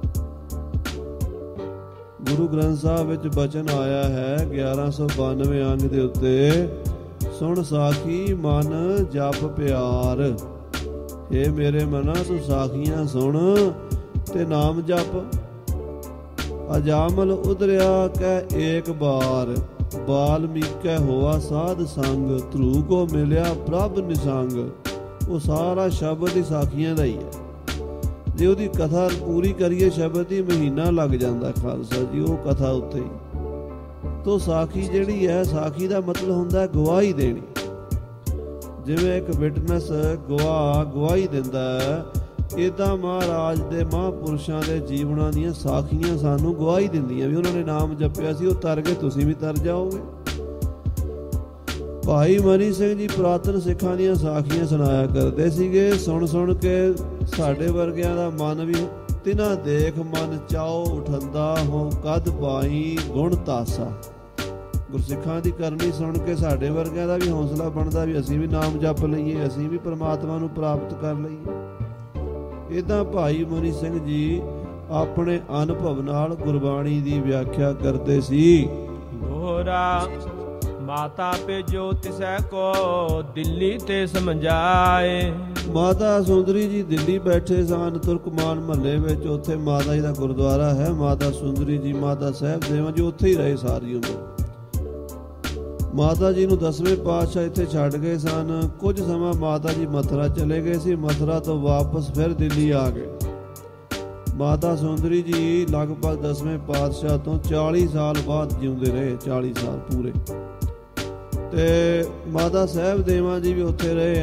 ਗੁਰੂ ਗ੍ਰੰਥ ਸਾਹਿਬ ਵਿੱਚ ਬਚਨ ਆਇਆ ਹੈ ਗਿਆਰਾਂ ਸੌ ਬਾਨਵੇਂ ਅੰਗ ਦੇ ਉੱਤੇ, ਸੁਣ ਸਾਖੀ ਮਨ ਜਪ ਪਿਆਰ। ਏ ਮੇਰੇ ਮਨਾ ਤੂੰ ਸਾਖੀਆਂ ਸੁਣ ਤੇ ਨਾਮ ਜਪ। ਅਜਾਮਲ ਉਦਰਿਆ ਕਹਿ ਏਕ ਬਾਰ, ਬਾਲਮੀਕੈ ਹੋਆ ਸਾਧ ਸੰਗ, ਧਰੂ ਕੋ ਮਿਲਿਆ ਪ੍ਰਭ ਨਿਸੰਗ। ਉਹ ਸਾਰਾ ਸ਼ਬਦ ਹੀ ਸਾਖੀਆਂ ਦਾ ਹੀ ਹੈ। ਜੇ ਉਹਦੀ ਕਥਾ ਪੂਰੀ ਕਰੀਏ ਸ਼ਬਦ ਦੀ, ਮਹੀਨਾ ਲੱਗ ਜਾਂਦਾ ਖਾਲਸਾ ਜੀ ਉਹ ਕਥਾ ਉੱਤੇ ਹੀ। ਤੋ ਸਾਖੀ ਜਿਹੜੀ ਹੈ, ਸਾਖੀ ਦਾ ਮਤਲਬ ਹੁੰਦਾ ਗਵਾਹੀ ਦੇਣੀ। ਜਿਵੇਂ ਇੱਕ ਵਿਟਨੈਸ ਗਵਾਹ ਗਵਾਹੀ ਦਿੰਦਾ ਹੈ, ਏਦਾਂ ਮਹਾਰਾਜ ਦੇ ਮਹਾਂਪੁਰਸ਼ਾਂ ਦੇ ਜੀਵਨਾਂ ਦੀਆਂ ਸਾਖੀਆਂ ਸਾਨੂੰ ਗਵਾਹੀ ਦਿੰਦੀਆਂ ਵੀ ਉਹਨਾਂ ਨੇ ਨਾਮ ਜਪਿਆ ਸੀ, ਉਹ ਤਰ ਗਏ, ਤੁਸੀਂ ਵੀ ਤਰ ਜਾਓਗੇ। ਭਾਈ ਮਨੀ ਸਿੰਘ ਜੀ ਪੁਰਾਤਨ ਸਿੱਖਾਂ ਦੀਆਂ ਸਾਖੀਆਂ ਸੁਣਾਇਆ ਕਰਦੇ ਸੀਗੇ। ਸੁਣ ਸੁਣ ਕੇ ਸਾਡੇ ਵਰਗਿਆਂ ਦਾ ਮਨ ਵੀ, ਤਿਨਾ ਦੇਖ ਮਨ ਚਾਓ ਉਠੰਦਾ ਹੋ, ਕਦ ਪਾਈ ਗੁਣ ਤਾਸਾ। ਗੁਰਸਿੱਖਾਂ ਦੀ ਕਰਨੀ ਸੁਣ ਕੇ ਸਾਡੇ ਵਰਗਿਆਂ ਦਾ ਵੀ ਹੌਸਲਾ ਬਣਦਾ ਵੀ ਅਸੀਂ ਵੀ ਨਾਮ ਜਪ ਲਈਏ, ਅਸੀਂ ਵੀ ਪਰਮਾਤਮਾ ਨੂੰ ਪ੍ਰਾਪਤ ਕਰ ਲਈਏ। ਇੱਦਾਂ ਭਾਈ ਮਨੀ ਸਿੰਘ ਜੀ ਆਪਣੇ ਅਨੁਭਵ ਨਾਲ ਗੁਰਬਾਣੀ ਦੀ ਵਿਆਖਿਆ ਕਰਦੇ ਸੀ। ਦੋਹਰਾ ਮਾਤਾ ਭੇਜੋ ਤਿਸੈ ਕੋ, ਦਿੱਲੀ ਤੇ ਸਮਝਾਏ। ਮਾਤਾ ਸੁੰਦਰੀ ਜੀ ਦਿੱਲੀ ਬੈਠੇ ਸਨ, ਤੁਰਕਮਾਨ ਮਹੱਲੇ ਵਿੱਚ। ਉੱਥੇ ਮਾਤਾ ਜੀ ਦਾ ਗੁਰਦੁਆਰਾ ਹੈ, ਮਾਤਾ ਸੁੰਦਰੀ ਜੀ, ਮਾਤਾ ਸਾਹਿਬ ਦੇਵਾਂ ਜੀ ਉੱਥੇ ਹੀ ਰਹੇ ਸਾਰੀ ਉਮਰ। ਮਾਤਾ ਜੀ ਨੂੰ ਦਸਵੇਂ ਪਾਤਸ਼ਾਹ ਇੱਥੇ ਛੱਡ ਗਏ ਸਨ। ਕੁਝ ਸਮਾਂ ਮਾਤਾ ਜੀ ਮਥੁਰਾ ਚਲੇ ਗਏ ਸੀ, ਮਥੁਰਾ ਤੋਂ ਵਾਪਸ ਫਿਰ ਦਿੱਲੀ ਆ ਗਏ। ਮਾਤਾ ਸੁੰਦਰੀ ਜੀ ਲਗਭਗ ਦਸਵੇਂ ਪਾਤਸ਼ਾਹ ਤੋਂ ਚਾਲੀ ਸਾਲ ਬਾਅਦ ਜਿਉਂਦੇ ਰਹੇ, ਚਾਲੀ ਸਾਲ ਪੂਰੇ। ਤੇ ਮਾਤਾ ਸਾਹਿਬ ਦੇਵਾਂ ਜੀ ਵੀ ਉੱਥੇ ਰਹੇ ਆ।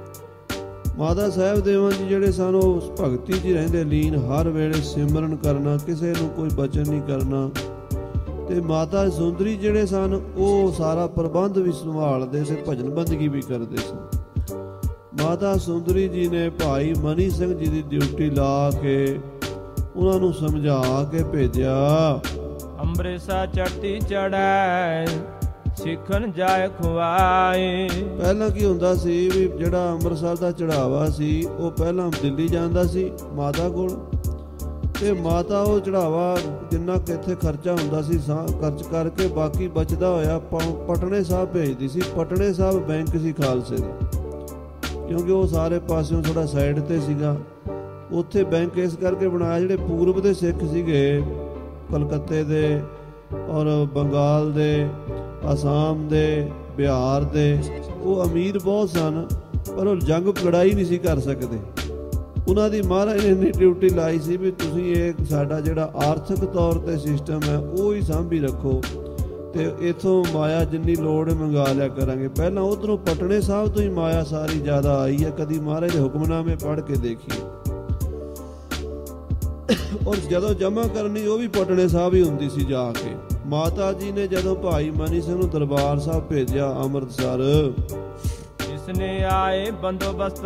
ਮਾਤਾ ਸਾਹਿਬ ਦੇਵਾਂ ਜੀ ਜਿਹੜੇ ਸਨ ਉਹ ਭਗਤੀ 'ਚ ਰਹਿੰਦੇ ਲੀਨ, ਹਰ ਵੇਲੇ ਸਿਮਰਨ ਕਰਨਾ, ਕਿਸੇ ਨੂੰ ਕੋਈ ਬਚਨ ਨਹੀਂ ਕਰਨਾ। ਤੇ ਮਾਤਾ ਸੁੰਦਰੀ ਜਿਹੜੇ ਸਨ ਉਹ ਸਾਰਾ ਪ੍ਰਬੰਧ ਵੀ ਸੰਭਾਲਦੇ ਤੇ ਭਜਨ ਬੰਦਗੀ ਵੀ ਕਰਦੇ ਸਨ। ਮਾਤਾ ਸੁੰਦਰੀ ਜੀ ਨੇ ਭਾਈ ਮਨੀ ਸਿੰਘ ਜੀ ਦੀ ਡਿਊਟੀ ਲਾ ਕੇ ਉਹਨਾਂ ਨੂੰ ਸਮਝਾ ਕੇ ਭੇਜਿਆ। ਅੰਮ੍ਰਿਤਸਰ ਚੜ੍ਹਤੀ ਚੜ੍ਹੈ, ਸਿੱਖਣ ਜਾਏ ਖੁਆਏ। ਪਹਿਲਾਂ ਕੀ ਹੁੰਦਾ ਸੀ ਵੀ ਜਿਹੜਾ ਅੰਮ੍ਰਿਤਸਰ ਦਾ ਚੜਾਵਾ ਸੀ ਉਹ ਪਹਿਲਾਂ ਦਿੱਲੀ ਜਾਂਦਾ ਸੀ ਮਾਤਾ ਕੋਲ, ਤੇ ਮਾਤਾ ਉਹ ਚੜਾਵਾ ਜਿੰਨਾ ਕਿ ਇੱਥੇ ਖਰਚਾ ਹੁੰਦਾ ਸੀ ਖਰਚ ਕਰਕੇ ਬਾਕੀ ਬਚਦਾ ਹੋਇਆ ਪਟਨੇ ਸਾਹਿਬ ਭੇਜਦੀ ਸੀ। ਪਟਨੇ ਸਾਹਿਬ ਬੈਂਕ ਸੀ ਖਾਲਸੇ ਦਾ, ਕਿਉਂਕਿ ਉਹ ਸਾਰੇ ਪਾਸਿਓਂ ਥੋੜਾ ਸਾਈਡ ਤੇ ਸੀਗਾ। ਉੱਥੇ ਬੈਂਕ ਇਸ ਕਰਕੇ ਬਣਾਇਆ, ਜਿਹੜੇ ਪੂਰਬ ਦੇ ਸਿੱਖ ਸੀਗੇ, ਕਲਕੱਤੇ ਦੇ ਔਰ ਬੰਗਾਲ ਦੇ, ਅਸਾਮ ਦੇ, ਬਿਹਾਰ ਦੇ, ਉਹ ਅਮੀਰ ਬਹੁਤ ਸਨ, ਪਰ ਉਹ ਜੰਗ ਲੜਾਈ ਨਹੀਂ ਸੀ ਕਰ ਸਕਦੇ। ਉਹਨਾਂ ਦੀ ਮਹਾਰਾਜ ਨੇ ਇੰਨੀ ਡਿਊਟੀ ਲਾਈ ਸੀ ਵੀ ਤੁਸੀਂ ਇਹ ਸਾਡਾ ਜਿਹੜਾ ਆਰਥਿਕ ਤੌਰ ਤੇ ਸਿਸਟਮ ਹੈ ਉਹ ਹੀ ਸਾਂਭੀ ਰੱਖੋ, ਤੇ ਇੱਥੋਂ ਮਾਇਆ ਜਿੰਨੀ ਲੋੜ ਮੰਗਾ ਲਿਆ ਕਰਾਂਗੇ। ਪਹਿਲਾਂ ਉੱਧਰੋਂ ਪਟਨੇ ਸਾਹਿਬ ਤੋਂ ਹੀ ਮਾਇਆ ਸਾਰੀ ਜ਼ਿਆਦਾ ਆਈ ਹੈ, ਕਦੀ ਮਹਾਰਾਜ ਦੇ ਹੁਕਮਨਾਮੇ ਪੜ੍ਹ ਕੇ ਦੇਖੀਏ। ਔਰ ਜਦੋਂ ਜਮ੍ਹਾਂ ਕਰਨੀ ਉਹ ਵੀ ਪਟਨੇ ਸਾਹਿਬ ਹੀ ਹੁੰਦੀ ਸੀ ਜਾ ਕੇ। ਮਾਤਾ ਜੀ ਨੇ ਜਦੋਂ ਭਾਈ ਮਨੀ ਸਿੰਘ ਨੂੰ ਦਰਬਾਰ ਸਾਹਿਬ ਭੇਜਿਆ ਅੰਮ੍ਰਿਤਸਰ, ਜਿਸਨੇ ਆਏ ਬੰਦੋਬਸਤ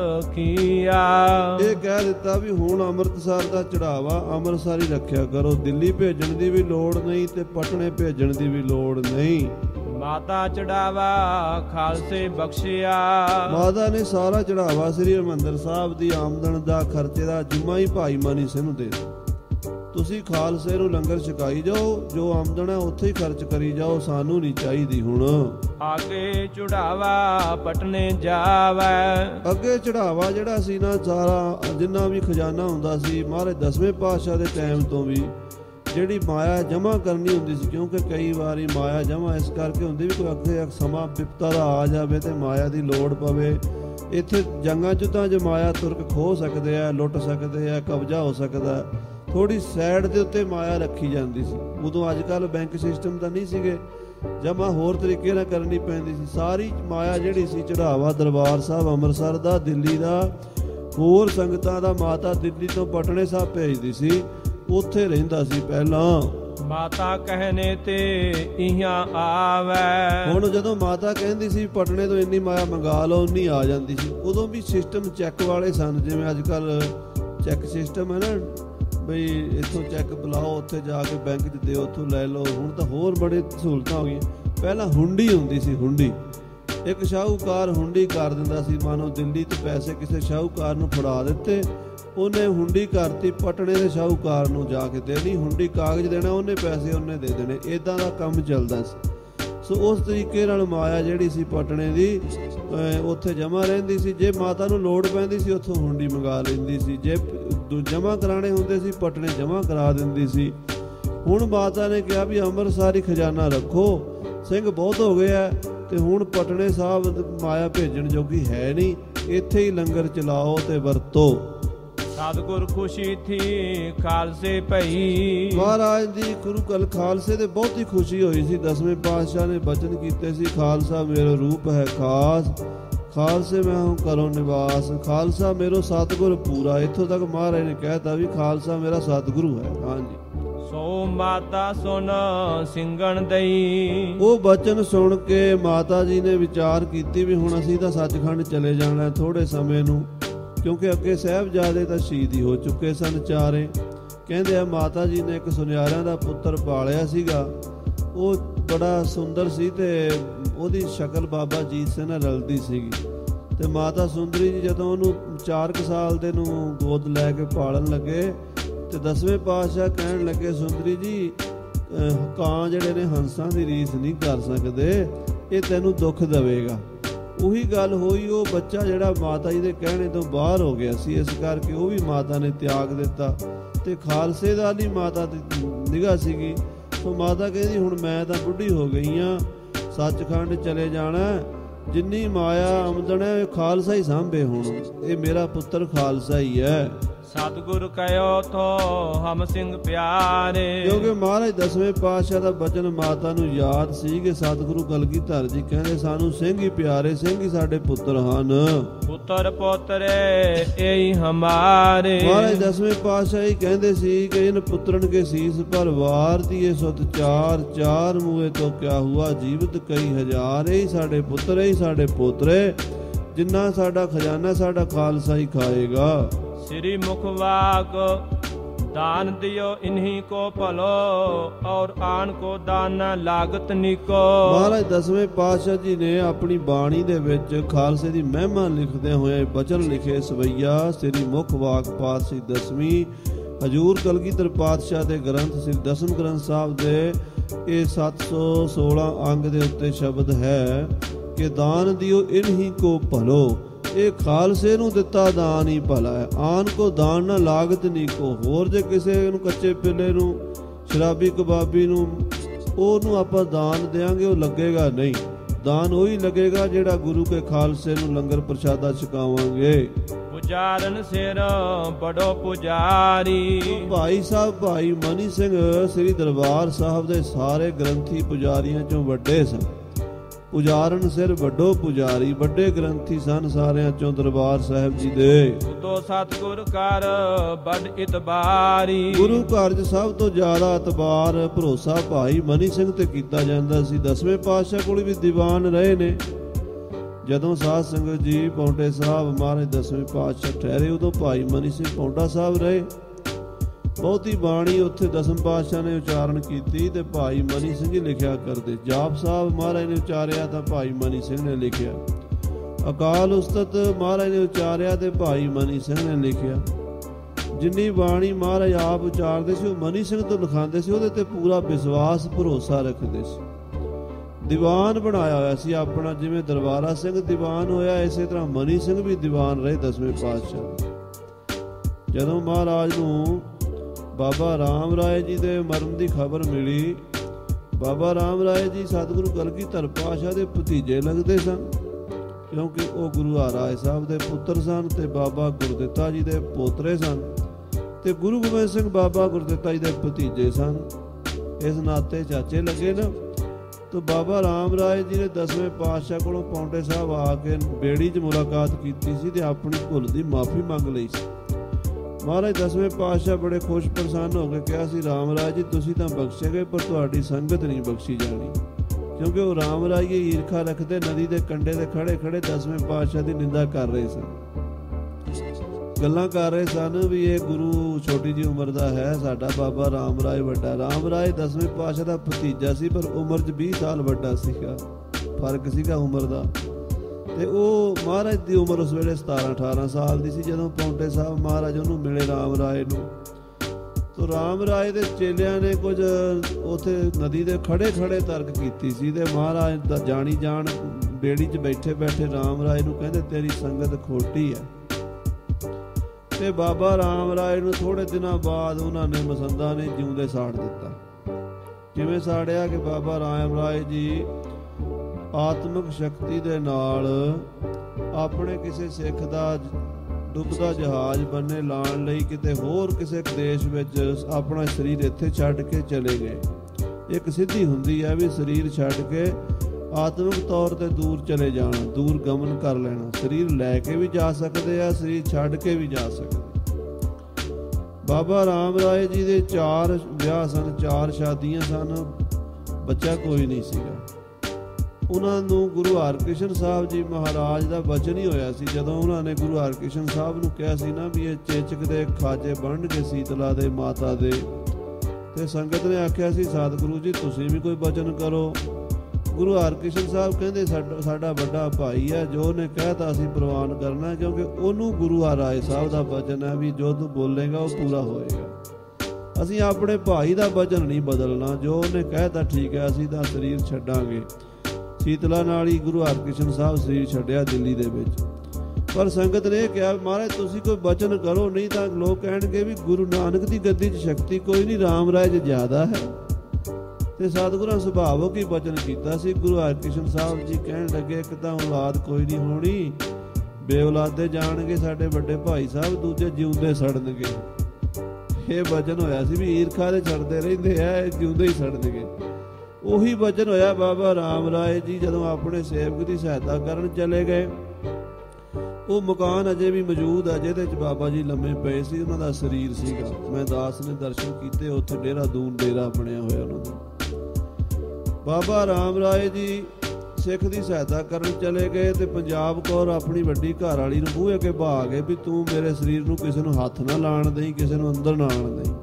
ਕੀਆ। ਇਹ ਕਹਿ ਦਿੱਤਾ ਵੀ ਹੁਣ ਅੰਮ੍ਰਿਤਸਰ ਦਾ ਚੜਾਵਾ ਅੰਮ੍ਰਿਤਸਰ ਹੀ ਰੱਖਿਆ ਕਰੋ, ਦਿੱਲੀ ਭੇਜਣ ਦੀ ਵੀ ਲੋੜ ਨਹੀਂ ਤੇ ਪਟਨੇ ਭੇਜਣ ਦੀ ਵੀ ਲੋੜ ਨਹੀਂ। ਮਾਤਾ ਚੜਾਵਾ ਖਾਲਸੇ ਬਖਸ਼ਿਆ। ਮਾਤਾ ਨੇ ਸਾਰਾ ਚੜਾਵਾ ਸ੍ਰੀ ਹਰਿਮੰਦਰ ਸਾਹਿਬ ਦੀ ਆਮਦਨ ਦਾ ਖਰਚੇ ਦਾ ਜ਼ਿੰਮਾ ਹੀ ਭਾਈ ਮਨੀ ਸਿੰਘ ਨੂੰ ਦੇ ਦਿੱਤਾ। ਤੁਸੀਂ ਖਾਲਸੇ ਨੂੰ ਲੰਗਰ ਛਕਾਈ ਜਾਓ, ਜੋ ਆਮਦਨ ਹੈ ਉੱਥੇ ਹੀ ਖਰਚ ਕਰੀ ਜਾਓ, ਸਾਨੂੰ ਨਹੀਂ ਚਾਹੀਦੀ। ਹੁਣ ਆਗੇ ਚੜਾਵਾ ਪਟਨੇ ਜਾਵੇ। ਅੱਗੇ ਚੜਾਵਾ ਜਿਹੜਾ ਸੀ ਨਾ, ਸਾਰਾ ਜਿੰਨਾ ਵੀ ਖਜ਼ਾਨਾ ਹੁੰਦਾ ਸੀ ਮਹਾਰਾਜ ਦਸਵੇਂ ਪਾਤਸ਼ਾਹ ਦੇ ਟਾਈਮ ਤੋਂ ਵੀ ਜਿਹੜੀ ਮਾਇਆ ਜਮ੍ਹਾਂ ਕਰਨੀ ਹੁੰਦੀ ਸੀ, ਕਿਉਂਕਿ ਕਈ ਵਾਰੀ ਮਾਇਆ ਜਮ੍ਹਾਂ ਇਸ ਕਰਕੇ ਹੁੰਦੀ ਵੀ ਕੋਈ ਅੱਗੇ ਸਮਾਂ ਵਿਪਤਾ ਦਾ ਆ ਜਾਵੇ ਤੇ ਮਾਇਆ ਦੀ ਲੋੜ ਪਵੇ। ਇੱਥੇ ਜੰਗਾਂ ਜੁੱਧਾਂ 'ਚ ਮਾਇਆ ਤੁਰਕ ਖੋਹ ਸਕਦੇ ਆ, ਲੁੱਟ ਸਕਦੇ ਆ, ਕਬਜ਼ਾ ਹੋ ਸਕਦਾ। ਥੋੜੀ ਸਾਈਡ ਦੇ ਉੱਤੇ ਮਾਇਆ ਰੱਖੀ ਜਾਂਦੀ ਸੀ। ਉਦੋਂ ਅੱਜ ਕੱਲ ਬੈਂਕ ਸਿਸਟਮ ਤਾਂ ਨਹੀਂ ਸੀਗੇ, ਜਮ੍ਹਾਂ ਹੋਰ ਤਰੀਕੇ ਨਾਲ ਕਰਨੀ ਪੈਂਦੀ ਸੀ। ਸਾਰੀ ਮਾਇਆ ਜਿਹੜੀ ਸੀ ਚੜਾਵਾ ਦਰਬਾਰ ਸਾਹਿਬ ਅੰਮ੍ਰਿਤਸਰ ਦਾ, ਦਿੱਲੀ ਦਾ, ਹੋਰ ਸੰਗਤਾਂ ਦਾ ਮਾਤਾ ਦਿੱਲੀ ਤੋਂ ਪਟਨੇ ਸਾਹਿਬ ਭੇਜਦੀ ਸੀ, ਉੱਥੇ ਰਹਿੰਦਾ ਸੀ ਪਹਿਲਾਂ। ਮਾਤਾ ਕਹਿਨੇ ਤੇ ਇਹਾਂ ਆਵੇ। ਹੁਣ ਜਦੋਂ ਮਾਤਾ ਕਹਿੰਦੀ ਸੀ ਪਟਨੇ ਤੋਂ ਇੰਨੀ ਮਾਇਆ ਮੰਗਾ ਲਓ, ਉਨੀ ਆ ਜਾਂਦੀ ਸੀ। ਉਦੋਂ ਵੀ ਸਿਸਟਮ ਚੈੱਕ ਵਾਲੇ ਸਨ, ਜਿਵੇਂ ਅੱਜ ਕੱਲ ਚੈੱਕ ਸਿਸਟਮ ਹੈ ਨਾ, ਬਈ ਇੱਥੋਂ ਚੈੱਕ ਬੁਲਾਓ, ਉੱਥੇ ਜਾ ਕੇ ਬੈਂਕ 'ਚ ਦਿਓ, ਉੱਥੋਂ ਲੈ ਲਓ। ਹੁਣ ਤਾਂ ਹੋਰ ਬੜੇ ਸਹੂਲਤਾਂ ਹੋ ਗਈਆਂ। ਪਹਿਲਾਂ ਹੁੰਡੀ ਹੁੰਦੀ ਸੀ, ਹੁੰਡੀ। ਇੱਕ ਸ਼ਾਹੂਕਾਰ ਹੁੰਡੀ ਕਰ ਦਿੰਦਾ ਸੀ। ਮਾਨੋ ਦਿੱਲੀ ਤੋਂ ਪੈਸੇ ਕਿਸੇ ਸ਼ਾਹੂਕਾਰ ਨੂੰ ਫੜਾ ਦਿੱਤੇ, ਉਹਨੇ ਹੁੰਡੀ ਕਰਤੀ, ਪਟਨੇ ਦੇ ਸ਼ਾਹੂਕਾਰ ਨੂੰ ਜਾ ਕੇ ਦੇਣੀ ਹੁੰਡੀ, ਕਾਗਜ਼ ਦੇਣਾ, ਉਹਨੇ ਪੈਸੇ ਉਹਨੇ ਦੇ ਦੇਣੇ। ਇਦਾਂ ਦਾ ਕੰਮ ਚੱਲਦਾ ਸੀ। ਸੋ ਉਸ ਤਰੀਕੇ ਨਾਲ ਮਾਇਆ ਜਿਹੜੀ ਸੀ ਪਟਨੇ ਦੀ ਉੱਥੇ ਜਮ੍ਹਾਂ ਰਹਿੰਦੀ ਸੀ। ਜੇ ਮਾਤਾ ਨੂੰ ਲੋੜ ਪੈਂਦੀ ਸੀ ਉੱਥੋਂ ਹੁੰਡੀ ਮੰਗਾ ਲੈਂਦੀ ਸੀ, ਜੇ ਜਮ੍ਹਾਂ ਕਰਾਣੇ ਹੁੰਦੇ ਸੀ ਪਟਨੇ ਜਮ੍ਹਾਂ ਕਰਾ ਦਿੰਦੀ ਸੀ। ਹੁਣ ਮਾਤਾ ਨੇ ਕਿਹਾ ਵੀ ਅੰਮ੍ਰਿਤਸਰ ਹੀ ਖਜ਼ਾਨਾ ਰੱਖੋ, ਸਿੰਘ ਬਹੁਤ ਹੋ ਗਿਆ ਤੇ ਹੁਣ ਪਟਨੇ ਸਾਹਿਬ ਮਾਇਆ ਭੇਜਣ ਜੋਗੀ ਹੈ ਨਹੀਂ, ਇੱਥੇ ਹੀ ਲੰਗਰ ਚਲਾਓ ਤੇ ਵਰਤੋ। ਸਤਿਗੁਰ ਖੁਸ਼ੀ ਥੀ ਖਾਲਸੇ ਭਈ। ਮਹਾਰਾਜ ਦੀ ਗੁਰੂ ਕਲ ਖਾਲਸੇ ਤੇ ਬਹੁਤ ਹੀ ਖੁਸ਼ੀ ਹੋਈ ਸੀ। ਦਸਵੇਂ ਪਾਤਸ਼ਾਹ ਨੇ ਬਚਨ ਕੀਤੇ ਸੀ, ਖਾਲਸਾ ਮੇਰਾ ਰੂਪ ਹੈ ਖਾਸ, ਖਾਲਸੇ ਮੈਂ ਹੂੰ ਕਰੋ ਨਿਵਾਸ, ਖਾਲਸਾ ਮੇਰੋ ਸਤਿਗੁਰ ਪੂਰਾ। ਇੱਥੋਂ ਤੱਕ ਮਹਾਰਾਜ ਨੇ ਕਹਿਤਾ ਵੀ ਖਾਲਸਾ ਮੇਰਾ ਸਤਿਗੁਰੂ ਹੈ। ਹਾਂਜੀ, ਸੋ ਮਾਤਾ ਸੁਣ ਸਿੰਘਣ ਦਈ। ਉਹ ਬਚਨ ਸੁਣ ਕੇ ਮਾਤਾ ਜੀ ਨੇ ਵਿਚਾਰ ਕੀਤੀ ਵੀ ਹੁਣ ਅਸੀਂ ਤਾਂ ਸੱਚਖੰਡ ਚਲੇ ਜਾਣਾ ਥੋੜੇ ਸਮੇਂ ਨੂੰ, ਕਿਉਂਕਿ ਅੱਗੇ ਸਾਹਿਬਜ਼ਾਦੇ ਤਾਂ ਸ਼ਹੀਦ ਹੀ ਹੋ ਚੁੱਕੇ ਸਨ ਚਾਰੇ। ਕਹਿੰਦੇ ਆ ਮਾਤਾ ਜੀ ਨੇ ਇੱਕ ਸੁਨਿਆਰਿਆਂ ਦਾ ਪੁੱਤਰ ਪਾਲਿਆ ਸੀਗਾ, ਉਹ ਬੜਾ ਸੁੰਦਰ ਸੀ ਤੇ ਉਹਦੀ ਸ਼ਕਲ ਬਾਬਾ ਜੀਤ ਸਿੰਘ ਨਾਲ ਰਲਦੀ ਸੀਗੀ। ਤੇ ਮਾਤਾ ਸੁੰਦਰੀ ਜੀ ਜਦੋਂ ਉਹਨੂੰ ਚਾਰ ਕੁ ਸਾਲ ਦੇ ਨੂੰ ਗੋਦ ਲੈ ਕੇ ਪਾਲਣ ਲੱਗੇ ਤੇ ਦਸਵੇਂ ਪਾਤਸ਼ਾਹ ਕਹਿਣ ਲੱਗੇ, ਸੁੰਦਰੀ ਜੀ ਕਾਂ ਜਿਹੜੇ ਨੇ ਹੰਸਾਂ ਦੀ ਰੀਸ ਨਹੀਂ ਕਰ ਸਕਦੇ, ਇਹ ਤੈਨੂੰ ਦੁੱਖ ਦੇਵੇਗਾ। ਉਹੀ ਗੱਲ ਹੋਈ, ਉਹ ਬੱਚਾ ਜਿਹੜਾ ਮਾਤਾ ਜੀ ਦੇ ਕਹਿਣੇ ਤੋਂ ਬਾਹਰ ਹੋ ਗਿਆ ਸੀ, ਇਸ ਕਰਕੇ ਉਹ ਵੀ ਮਾਤਾ ਨੇ ਤਿਆਗ ਦਿੱਤਾ। ਤੇ ਖਾਲਸੇ ਦਾ ਨਹੀਂ ਮਾਤਾ ਦੀ ਨਿਗਾਹ ਸੀਗੀ। ਸੋ ਮਾਤਾ ਕਹਿੰਦੀ ਹੁਣ ਮੈਂ ਤਾਂ ਬੁੱਢੀ ਹੋ ਗਈ ਆ, ਸੱਚਖੰਡ ਚਲੇ ਜਾਣਾ, ਜਿੰਨੀ ਮਾਇਆ ਆਮਦਨ ਹੈ ਖਾਲਸਾ ਹੀ ਸਾਂਭੇ, ਹੁਣ ਇਹ ਮੇਰਾ ਪੁੱਤਰ ਖਾਲਸਾ ਹੀ ਹੈ। ਸਤਿਗੁਰ ਕਹਿਓ ਥੋ ਹਮ ਸਿੰਘ ਪਿਆਰੇ। ਕਿਉਂਕਿ ਮਹਾਰਾਜ ਦਸਵੇਂ ਪਾਤਸ਼ਾਹ ਦਾ ਬਚਨ ਮਾਤਾ ਨੂੰ ਯਾਦ ਸੀ ਕਿ ਸਤਿਗੁਰੂ ਕਲਗੀਧਰ ਜੀ ਕਹਿੰਦੇ ਸਾਨੂੰ ਸਿੰਘ ਹੀ ਪਿਆਰੇ, ਸਿੰਘ ਹੀ ਸਾਡੇ ਪੁੱਤਰ ਹਨ। ਪੁੱਤਰ ਪੋਤਰੇ ਇਹੀ ਹਮਾਰੇ। ਮਹਾਰਾਜ ਦਸਵੇਂ ਪਾਤਸ਼ਾਹ ਹੀ ਕਹਿੰਦੇ ਸੀ ਕਿ ਇਨ ਪੁੱਤਰਨ ਕੇ ਸੀਸ ਪਰ ਵਾਰ ਦੀਏ ਸੁਤ ਚਾਰ, ਚਾਰ ਮੂਹੇ ਤੋਂ ਕਿਆ ਹੁਆ ਜੀਵਤ ਕਈ ਹਜ਼ਾਰ। ਇਹੀ ਸਾਡੇ ਪੁੱਤਰ, ਇਹੀ ਸਾਡੇ ਪੋਤਰੇ, ਜਿੰਨਾ ਸਾਡਾ ਖਜ਼ਾਨਾ ਸਾਡਾ ਖਾਲਸਾ ਹੀ ਖਾਏਗਾ। श्री मुखवाक दान दियो इन्हीं को भलो और आन को दान न लागत निको। ਮਹਾਰਾਜ ਦਸਵੇਂ ਪਾਤਸ਼ਾਹ ਜੀ ਨੇ ਆਪਣੀ ਬਾਣੀ ਦੇ ਵਿੱਚ ਖਾਲਸੇ ਦੀ ਮਹਿਮਾ ਲਿਖਦੇ ਹੋਏ ਬਚਨ ਲਿਖੇ। ਸਵਈਆ ਸ੍ਰੀ ਮੁਖਵਾਕ ਪਾਤਸ਼ਾਹੀ ਦਸਵੀਂ ਹਜੂਰ ਕਲਗੀਧਰ ਪਾਤਸ਼ਾਹ ਦੇ ਗ੍ਰੰਥ ਸ੍ਰੀ ਦਸਮ ਗ੍ਰੰਥ ਸਾਹਿਬ ਦੇ ਇਹ ਸੱਤ ਸੌ ਸੋਲਾਂ ਅੰਗ ਦੇ ਉੱਤੇ ਸ਼ਬਦ ਹੈ ਕਿ ਦਾਨ ਦਿਓ ਇਨਹੀ ਕੋ ਭਲੋ। ਇਹ ਖਾਲਸੇ ਨੂੰ ਦਿੱਤਾ ਦਾਨ ਹੀ ਭਲਾ ਹੈ। ਆਨ ਕੋ ਦਾਨ ਨਾ ਲਾਗਤ ਨੀ ਕੋ। ਹੋਰ ਜੇ ਕਿਸੇ ਨੂੰ ਕੱਚੇ ਪਿੱਲੇ ਨੂੰ, ਸ਼ਰਾਬੀ ਕਬਾਬੀ ਨੂੰ, ਉਹਨੂੰ ਆਪਾਂ ਦਾਨ ਦੇਾਂਗੇ ਉਹ ਲੱਗੇਗਾ ਨਹੀਂ। ਦਾਨ ਉਹੀ ਲੱਗੇਗਾ ਜਿਹੜਾ ਗੁਰੂ ਕੇ ਖਾਲਸੇ ਨੂੰ ਲੰਗਰ ਪ੍ਰਸ਼ਾਦਾ ਛਕਾਵਾਂਗੇ। ਪੁਜਾਰਨ ਸਿਰ ਬੜੋ ਪੁਜਾਰੀ। ਭਾਈ ਸਾਹਿਬ ਭਾਈ ਮਨੀ ਸਿੰਘ ਸ੍ਰੀ ਦਰਬਾਰ ਸਾਹਿਬ ਦੇ ਸਾਰੇ ਗ੍ਰੰਥੀ ਪੁਜਾਰੀਆਂ ਚੋਂ ਵੱਡੇ ਸਨ। ਪੁਜਾਰਨ ਸਿਰ ਵੱਡੋ ਪੁਜਾਰੀ, ਵੱਡੇ ਗ੍ਰੰਥੀ ਸਨ ਸਾਰਿਆਂ ਚੋਂ ਦਰਬਾਰ ਸਾਹਿਬ ਜੀ ਦੇ। ਤੋ ਸਤਿਗੁਰ ਕਰ ਬੜ ਇਤਬਾਰੀ, ਗੁਰੂ ਘਰ 'ਚ ਸਭ ਤੋਂ ਜ਼ਿਆਦਾ ਇਤਬਾਰ ਭਰੋਸਾ ਭਾਈ ਮਨੀ ਸਿੰਘ ਤੇ ਕੀਤਾ ਜਾਂਦਾ ਸੀ। ਦਸਵੇਂ ਪਾਤਸ਼ਾਹ ਕੋਲ ਵੀ ਦੀਵਾਨ ਰਹੇ ਨੇ। ਜਦੋਂ ਸਾਧ ਸੰਗਤ ਜੀ ਪੌਂਟੇ ਸਾਹਿਬ ਮਹਾਰਾਜ ਦਸਵੇਂ ਪਾਤਸ਼ਾਹ ਠਹਿਰੇ, ਉਦੋਂ ਭਾਈ ਮਨੀ ਸਿੰਘ ਪੌਂਟਾ ਸਾਹਿਬ ਰਹੇ। ਬਹੁਤੀ ਬਾਣੀ ਉੱਥੇ ਦਸਮ ਪਾਤਸ਼ਾਹ ਨੇ ਉਚਾਰਨ ਕੀਤੀ ਤੇ ਭਾਈ ਮਨੀ ਸਿੰਘ ਹੀ ਲਿਖਿਆ ਕਰਦੇ। ਜਾਪ ਸਾਹਿਬ ਮਹਾਰਾਜ ਨੇ ਉਚਾਰਿਆ ਤਾਂ ਭਾਈ ਮਨੀ ਸਿੰਘ ਨੇ ਲਿਖਿਆ। ਅਕਾਲ ਉਸਤਤ ਮਹਾਰਾਜ ਨੇ ਉਚਾਰਿਆ ਤੇ ਭਾਈ ਮਨੀ ਸਿੰਘ ਨੇ ਲਿਖਿਆ। ਜਿੰਨੀ ਬਾਣੀ ਮਹਾਰਾਜ ਆਪ ਉਚਾਰਦੇ ਸੀ ਉਹ ਮਨੀ ਸਿੰਘ ਤੋਂ ਲਿਖਾਉਂਦੇ ਸੀ। ਉਹਦੇ ਤੇ ਪੂਰਾ ਵਿਸ਼ਵਾਸ ਭਰੋਸਾ ਰੱਖਦੇ ਸੀ। ਦੀਵਾਨ ਬਣਾਇਆ ਹੋਇਆ ਸੀ ਆਪਣਾ, ਜਿਵੇਂ ਦਰਬਾਰਾ ਸਿੰਘ ਦੀਵਾਨ ਹੋਇਆ, ਇਸੇ ਤਰ੍ਹਾਂ ਮਨੀ ਸਿੰਘ ਵੀ ਦੀਵਾਨ ਰਹੇ ਦਸਵੇਂ ਪਾਤਸ਼ਾਹ। ਜਦੋਂ ਮਹਾਰਾਜ ਨੂੰ ਬਾਬਾ ਰਾਮ ਰਾਏ ਜੀ ਦੇ ਮਰਨ ਦੀ ਖਬਰ ਮਿਲੀ, ਬਾਬਾ ਰਾਮ ਰਾਏ ਜੀ ਸਤਿਗੁਰੂ ਕਲਗੀਧਰ ਪਾਤਸ਼ਾਹ ਦੇ ਭਤੀਜੇ ਲੱਗਦੇ ਸਨ, ਕਿਉਂਕਿ ਉਹ ਗੁਰੂ ਹਰਿਰਾਏ ਸਾਹਿਬ ਦੇ ਪੁੱਤਰ ਸਨ ਤੇ ਬਾਬਾ ਗੁਰਦਿੱਤਾ ਜੀ ਦੇ ਪੋਤਰੇ ਸਨ, ਤੇ ਗੁਰੂ ਗੋਬਿੰਦ ਸਿੰਘ ਬਾਬਾ ਗੁਰਦਿੱਤਾ ਜੀ ਦੇ ਭਤੀਜੇ ਸਨ। ਇਸ ਨਾਤੇ ਚਾਚੇ ਲੱਗੇ ਨਾ। ਤਾਂ ਬਾਬਾ ਰਾਮ ਰਾਏ ਜੀ ਨੇ ਦਸਵੇਂ ਪਾਤਸ਼ਾਹ ਕੋਲੋਂ ਪੌਂਟੇ ਸਾਹਿਬ ਆ ਕੇ ਬੇੜੀ 'ਚ ਮੁਲਾਕਾਤ ਕੀਤੀ ਸੀ ਤੇ ਆਪਣੀ ਭੁੱਲ ਦੀ ਮਾਫੀ ਮੰਗ ਲਈ ਸੀ। ਮਹਾਰਾਜ ਦਸਵੇਂ ਪਾਤਸ਼ਾਹ ਬੜੇ ਖੁਸ਼ ਪ੍ਰਸੰਨ ਹੋ ਕੇ ਕਿਹਾ ਸੀ, ਰਾਮ ਰਾਏ ਜੀ ਤੁਸੀਂ ਤਾਂ ਬਖਸ਼ੇ ਗਏ ਪਰ ਤੁਹਾਡੀ ਸੰਗਤ ਨਹੀਂ ਬਖਸ਼ੀ ਜਾਣੀ। ਕਿਉਂਕਿ ਉਹ ਰਾਮ ਰਾਏ ਈਰਖਾ ਰੱਖਦੇ ਨਦੀ ਦੇ ਕੰਢੇ ਤੇ ਖੜੇ ਖੜੇ ਦਸਵੇਂ ਪਾਤਸ਼ਾਹ ਦੀ ਨਿੰਦਾ ਕਰ ਰਹੇ ਸਨ, ਗੱਲਾਂ ਕਰ ਰਹੇ ਸਨ ਵੀ ਇਹ ਗੁਰੂ ਛੋਟੀ ਜਿਹੀ ਉਮਰ ਦਾ ਹੈ, ਸਾਡਾ ਬਾਬਾ ਰਾਮ ਰਾਏ ਵੱਡਾ। ਰਾਮ ਰਾਏ ਦਸਵੇਂ ਪਾਤਸ਼ਾਹ ਦਾ ਭਤੀਜਾ ਸੀ ਪਰ ਉਮਰ 'ਚ ਵੀਹ ਸਾਲ ਵੱਡਾ ਸੀਗਾ, ਫਰਕ ਸੀਗਾ ਉਮਰ ਦਾ। ਤੇ ਉਹ ਮਹਾਰਾਜ ਦੀ ਉਮਰ ਉਸ ਵੇਲੇ ਸਤਾਰਾਂ ਅਠਾਰਾਂ ਸਾਲ ਦੀ ਸੀ ਜਦੋਂ ਪੌਂਟੇ ਸਾਹਿਬ ਮਹਾਰਾਜ ਉਹਨੂੰ ਮਿਲੇ ਰਾਮ ਰਾਏ ਨੂੰ। ਤੋ ਰਾਮ ਰਾਏ ਦੇ ਚੇਲਿਆਂ ਨੇ ਕੁਝ ਉੱਥੇ ਨਦੀ ਦੇ ਖੜੇ ਖੜੇ ਤਰਕ ਕੀਤੀ ਸੀ ਤੇ ਮਹਾਰਾਜ ਦਾ ਜਾਣੀ ਜਾਣ ਬੇੜੀ 'ਚ ਬੈਠੇ ਬੈਠੇ ਰਾਮ ਰਾਏ ਨੂੰ ਕਹਿੰਦੇ ਤੇਰੀ ਸੰਗਤ ਖੋਟੀ ਹੈ। ਤੇ ਬਾਬਾ ਰਾਮ ਰਾਏ ਨੂੰ ਥੋੜੇ ਦਿਨਾਂ ਬਾਅਦ ਉਹਨਾਂ ਨੇ ਮਸੰਦਾਂ ਨੇ ਜਿਉਂਦੇ ਸਾੜ ਦਿੱਤਾ। ਕਿਵੇਂ ਸਾੜਿਆ ਕਿ ਬਾਬਾ ਰਾਮ ਰਾਏ ਜੀ ਆਤਮਿਕ ਸ਼ਕਤੀ ਦੇ ਨਾਲ ਆਪਣੇ ਕਿਸੇ ਸਿੱਖ ਦਾ ਡੁੱਬਦਾ ਜਹਾਜ਼ ਬੰਨੇ ਲਾਉਣ ਲਈ ਕਿਤੇ ਹੋਰ ਕਿਸੇ ਦੇਸ਼ ਵਿੱਚ ਆਪਣਾ ਸਰੀਰ ਇੱਥੇ ਛੱਡ ਕੇ ਚਲੇ ਗਏ। ਇੱਕ ਸਿੱਧੀ ਹੁੰਦੀ ਹੈ ਵੀ ਸਰੀਰ ਛੱਡ ਕੇ ਆਤਮਿਕ ਤੌਰ ਤੇ ਦੂਰ ਚਲੇ ਜਾਣਾ, ਦੂਰ ਗਮਨ ਕਰ ਲੈਣਾ। ਸਰੀਰ ਲੈ ਕੇ ਵੀ ਜਾ ਸਕਦੇ ਆ, ਸਰੀਰ ਛੱਡ ਕੇ ਵੀ ਜਾ ਸਕਦੇ। ਬਾਬਾ ਰਾਮ ਰਾਏ ਜੀ ਦੇ ਚਾਰ ਵਿਆਹ ਸਨ, ਚਾਰ ਸ਼ਾਦੀਆਂ ਸਨ, ਬੱਚਾ ਕੋਈ ਨਹੀਂ ਸੀਗਾ। ਉਹਨਾਂ ਨੂੰ ਗੁਰੂ ਹਰਕ੍ਰਿਸ਼ਨ ਸਾਹਿਬ ਜੀ ਮਹਾਰਾਜ ਦਾ ਬਚਨ ਹੀ ਹੋਇਆ ਸੀ ਜਦੋਂ ਉਹਨਾਂ ਨੇ ਗੁਰੂ ਹਰਕ੍ਰਿਸ਼ਨ ਸਾਹਿਬ ਨੂੰ ਕਿਹਾ ਸੀ ਨਾ ਵੀ ਇਹ ਚੇਚਕ ਦੇ ਖਾਜੇ ਬਣਨਗੇ ਸੀਤਲਾ ਦੇ ਮਾਤਾ ਦੇ। ਤੇ ਸੰਗਤ ਨੇ ਆਖਿਆ ਸੀ ਸਤਿਗੁਰੂ ਜੀ ਤੁਸੀਂ ਵੀ ਕੋਈ ਬਚਨ ਕਰੋ। ਗੁਰੂ ਹਰਕ੍ਰਿਸ਼ਨ ਸਾਹਿਬ ਕਹਿੰਦੇ ਸਾਡਾ ਸਾਡਾ ਵੱਡਾ ਭਾਈ ਹੈ, ਜੋ ਉਹਨੇ ਕਹਿਤਾ ਅਸੀਂ ਪ੍ਰਵਾਨ ਕਰਨਾ, ਕਿਉਂਕਿ ਉਹਨੂੰ ਗੁਰੂ ਹਰਿਰਾਏ ਸਾਹਿਬ ਦਾ ਬਚਨ ਹੈ ਵੀ ਜੋ ਤੂੰ ਬੋਲੇਗਾ ਉਹ ਪੂਰਾ ਹੋਏਗਾ। ਅਸੀਂ ਆਪਣੇ ਭਾਈ ਦਾ ਬਚਨ ਨਹੀਂ ਬਦਲਣਾ, ਜੋ ਉਹਨੇ ਕਹਿਤਾ ਠੀਕ ਹੈ ਅਸੀਂ ਤਾਂ ਸਰੀਰ ਛੱਡਾਂਗੇ। ਸੀਤਲਾ ਨਾਲ ਹੀ ਗੁਰੂ ਹਰਕ੍ਰਿਸ਼ਨ ਸਾਹਿਬ ਸਰੀਰ ਛੱਡਿਆ ਦਿੱਲੀ ਦੇ ਵਿੱਚ। ਪਰ ਸੰਗਤ ਨੇ ਇਹ ਕਿਹਾ ਮਹਾਰਾਜ ਤੁਸੀਂ ਕੋਈ ਬਚਨ ਕਰੋ, ਨਹੀਂ ਤਾਂ ਲੋਕ ਕਹਿਣਗੇ ਵੀ ਗੁਰੂ ਨਾਨਕ ਦੀ ਗੱਦੀ 'ਚ ਸ਼ਕਤੀ ਕੋਈ ਨਹੀਂ, ਰਾਮ ਰਾਏ 'ਚ ਜ਼ਿਆਦਾ ਹੈ। ਤੇ ਸਤਿਗੁਰਾਂ ਸੁਭਾਵਕ ਹੀ ਬਚਨ ਕੀਤਾ ਸੀ। ਗੁਰੂ ਹਰਕ੍ਰਿਸ਼ਨ ਸਾਹਿਬ ਜੀ ਕਹਿਣ ਲੱਗੇ ਇੱਕ ਤਾਂ ਔਲਾਦ ਕੋਈ ਨਹੀਂ ਹੋਣੀ, ਬੇਔਲਾਦੇ ਜਾਣਗੇ ਸਾਡੇ ਵੱਡੇ ਭਾਈ ਸਾਹਿਬ, ਦੂਜੇ ਜਿਉਂਦੇ ਸੜਨਗੇ। ਇਹ ਬਚਨ ਹੋਇਆ ਸੀ ਵੀ ਈਰਖਾ ਦੇ ਛੱਡਦੇ ਰਹਿੰਦੇ ਆ, ਜਿਉਂਦੇ ਹੀ ਸੜਨਗੇ। ਉਹੀ ਬਚਨ ਹੋਇਆ ਬਾਬਾ ਰਾਮ ਰਾਏ ਜੀ ਜਦੋਂ ਆਪਣੇ ਸੇਵਕ ਦੀ ਸਹਾਇਤਾ ਕਰਨ ਚਲੇ ਗਏ। ਉਹ ਮਕਾਨ ਅਜੇ ਵੀ ਮੌਜੂਦ ਆ ਜਿਹਦੇ 'ਚ ਬਾਬਾ ਜੀ ਲੰਮੇ ਪਏ ਸੀ, ਉਹਨਾਂ ਦਾ ਸਰੀਰ ਸੀਗਾ। ਮੈਂ ਦਾਸ ਨੇ ਦਰਸ਼ਨ ਕੀਤੇ, ਉੱਥੇ ਡੇਰਾ ਦੂਨ ਡੇਰਾ ਬਣਿਆ ਹੋਇਆ ਉਹਨਾਂ ਦਾ। ਬਾਬਾ ਰਾਮ ਰਾਏ ਜੀ ਸਿੱਖ ਦੀ ਸਹਾਇਤਾ ਕਰਨ ਚਲੇ ਗਏ ਤੇ ਪੰਜਾਬ ਕੌਰ ਆਪਣੀ ਵੱਡੀ ਘਰ ਵਾਲੀ ਨੂੰ ਬੂਹੇ ਅੱਗੇ ਬਹਾ ਗਏ ਵੀ ਤੂੰ ਮੇਰੇ ਸਰੀਰ ਨੂੰ ਕਿਸੇ ਨੂੰ ਹੱਥ ਨਾ ਲਾਣ ਦੇਈਂ, ਕਿਸੇ ਨੂੰ ਅੰਦਰ ਨਾ ਆਣ ਦੇਈਂ।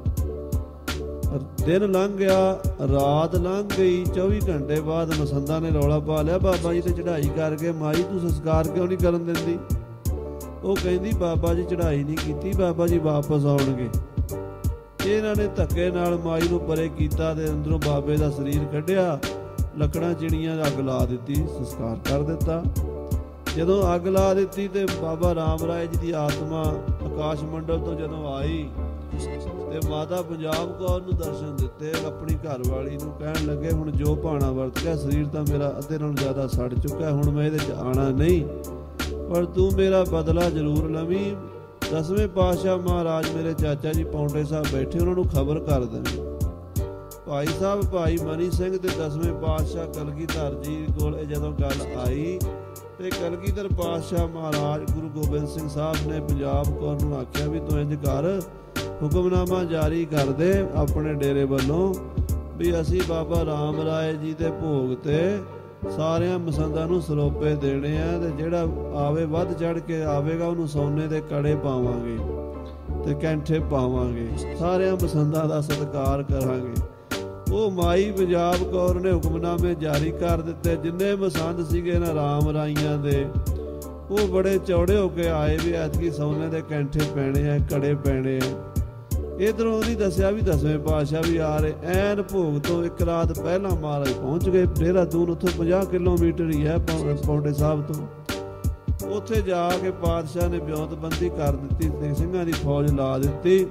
ਦਿਨ ਲੰਘ ਗਿਆ, ਰਾਤ ਲੰਘ ਗਈ, ਚੌਵੀ ਘੰਟੇ ਬਾਅਦ ਮਸੰਦਾਂ ਨੇ ਰੌਲਾ ਪਾ ਲਿਆ ਬਾਬਾ ਜੀ ਤੇ ਚੜ੍ਹਾਈ ਕਰਕੇ ਮਾਈ ਤੂੰ ਸੰਸਕਾਰ ਕਿਉਂ ਨਹੀਂ ਕਰਨ ਦਿੰਦੀ। ਉਹ ਕਹਿੰਦੀ ਬਾਬਾ ਜੀ ਚੜ੍ਹਾਈ ਨਹੀਂ ਕੀਤੀ, ਬਾਬਾ ਜੀ ਵਾਪਸ ਆਉਣਗੇ। ਇਹਨਾਂ ਨੇ ਧੱਕੇ ਨਾਲ ਮਾਈ ਨੂੰ ਪਰੇ ਕੀਤਾ ਤੇ ਅੰਦਰੋਂ ਬਾਬੇ ਦਾ ਸਰੀਰ ਕੱਢਿਆ, ਲੱਕੜਾਂ ਚਿੜੀਆਂ ਅੱਗ ਲਾ ਦਿੱਤੀ, ਸੰਸਕਾਰ ਕਰ ਦਿੱਤਾ। ਜਦੋਂ ਅੱਗ ਲਾ ਦਿੱਤੀ ਤੇ ਬਾਬਾ ਰਾਮ ਰਾਏ ਜੀ ਦੀ ਆਤਮਾ ਆਕਾਸ਼ ਮੰਡਲ ਤੋਂ ਜਦੋਂ ਆਈ ਤੇ ਮਾਤਾ ਪੰਜਾਬ ਕੌਰ ਨੂੰ ਦਰਸ਼ਨ ਦਿੱਤੇ, ਆਪਣੀ ਘਰ ਵਾਲੀ ਨੂੰ ਕਹਿਣ ਲੱਗੇ ਹੁਣ ਜੋ ਭਾਣਾ ਵਰਤ ਗਿਆ, ਸਰੀਰ ਤਾਂ ਮੇਰਾ ਅੱਧੇ ਨਾਲੋਂ ਜ਼ਿਆਦਾ ਸੜ ਚੁੱਕਾ, ਹੁਣ ਮੈਂ ਇਹਦੇ 'ਚ ਆਉਣਾ ਨਹੀਂ, ਪਰ ਤੂੰ ਮੇਰਾ ਬਦਲਾ ਜ਼ਰੂਰ ਲਵੀਂ। ਦਸਵੇਂ ਪਾਤਸ਼ਾਹ ਮਹਾਰਾਜ ਮੇਰੇ ਚਾਚਾ ਜੀ ਪੌਂਟੇ ਸਾਹਿਬ ਬੈਠੇ, ਉਹਨਾਂ ਨੂੰ ਖਬਰ ਕਰ ਦੇਵੀਂ। ਭਾਈ ਸਾਹਿਬ ਭਾਈ ਮਨੀ ਸਿੰਘ ਤੇ ਦਸਵੇਂ ਪਾਤਸ਼ਾਹ ਕਲਗੀਧਰ ਜੀ ਕੋਲ ਇਹ ਜਦੋਂ ਗੱਲ ਆਈ ਤੇ ਕਲਗੀਧਰ ਪਾਤਸ਼ਾਹ ਮਹਾਰਾਜ ਗੁਰੂ ਗੋਬਿੰਦ ਸਿੰਘ ਸਾਹਿਬ ਨੇ ਪੰਜਾਬ ਕੌਰ ਨੂੰ ਆਖਿਆ ਵੀ ਤੂੰ ਇੰਝ ਕਰ, ਹੁਕਮਨਾਮਾ ਜਾਰੀ ਕਰ ਦੇ ਆਪਣੇ ਡੇਰੇ ਵੱਲੋਂ ਵੀ ਅਸੀਂ ਬਾਬਾ ਰਾਮ ਰਾਏ ਜੀ ਦੇ ਭੋਗ ਤੇ ਸਾਰਿਆਂ ਮਸੰਦਾਂ ਨੂੰ ਸਰੋਪੇ ਦੇਣੇ ਆ ਤੇ ਜਿਹੜਾ ਆਵੇ ਵੱਧ ਚੜ ਕੇ ਆਵੇਗਾ ਉਹਨੂੰ ਸੋਨੇ ਦੇ ਕੜੇ ਪਾਵਾਂਗੇ ਤੇ ਕੈਂਠੇ ਪਾਵਾਂਗੇ, ਸਾਰਿਆਂ ਮਸੰਦਾਂ ਦਾ ਸਤਿਕਾਰ ਕਰਾਂਗੇ। ਉਹ ਮਾਈ ਪੰਜਾਬ ਕੌਰ ਨੇ ਹੁਕਮਨਾਮੇ ਜਾਰੀ ਕਰ ਦਿੱਤੇ। ਜਿੰਨੇ ਮਸੰਦ ਸੀਗੇ ਨਾ ਰਾਮ ਰਾਈਆਂ ਦੇ ਉਹ ਬੜੇ ਚੌੜੇ ਹੋ ਕੇ ਆਏ ਵੀ ਐਤਕੀ ਸੋਨੇ ਦੇ ਕੈਂਠੇ ਪੈਣੇ ਆ, ਕੜੇ ਪੈਣੇ ਆ। ਇਧਰੋਂ ਉਹਨੇ ਦੱਸਿਆ ਵੀ ਦਸਵੇਂ ਪਾਤਸ਼ਾਹ ਵੀ ਆ ਰਹੇ। ਐਨ ਭੋਗ ਤੋਂ ਇੱਕ ਰਾਤ ਪਹਿਲਾਂ ਮਹਾਰਾਜ ਪਹੁੰਚ ਗਏ ਦੇਹਰਾਦੂਨ, ਉੱਥੋਂ ਪੰਜਾਹ ਕਿਲੋਮੀਟਰ ਹੀ ਹੈ ਪੌਂਡੇ ਸਾਹਿਬ ਤੋਂ। ਉੱਥੇ ਜਾ ਕੇ ਪਾਤਸ਼ਾਹ ਨੇ ਵਿਉਂਤਬੰਦੀ ਕਰ ਦਿੱਤੀ ਤੇ ਸਿੰਘਾਂ ਦੀ ਫੌਜ ਲਾ ਦਿੱਤੀ।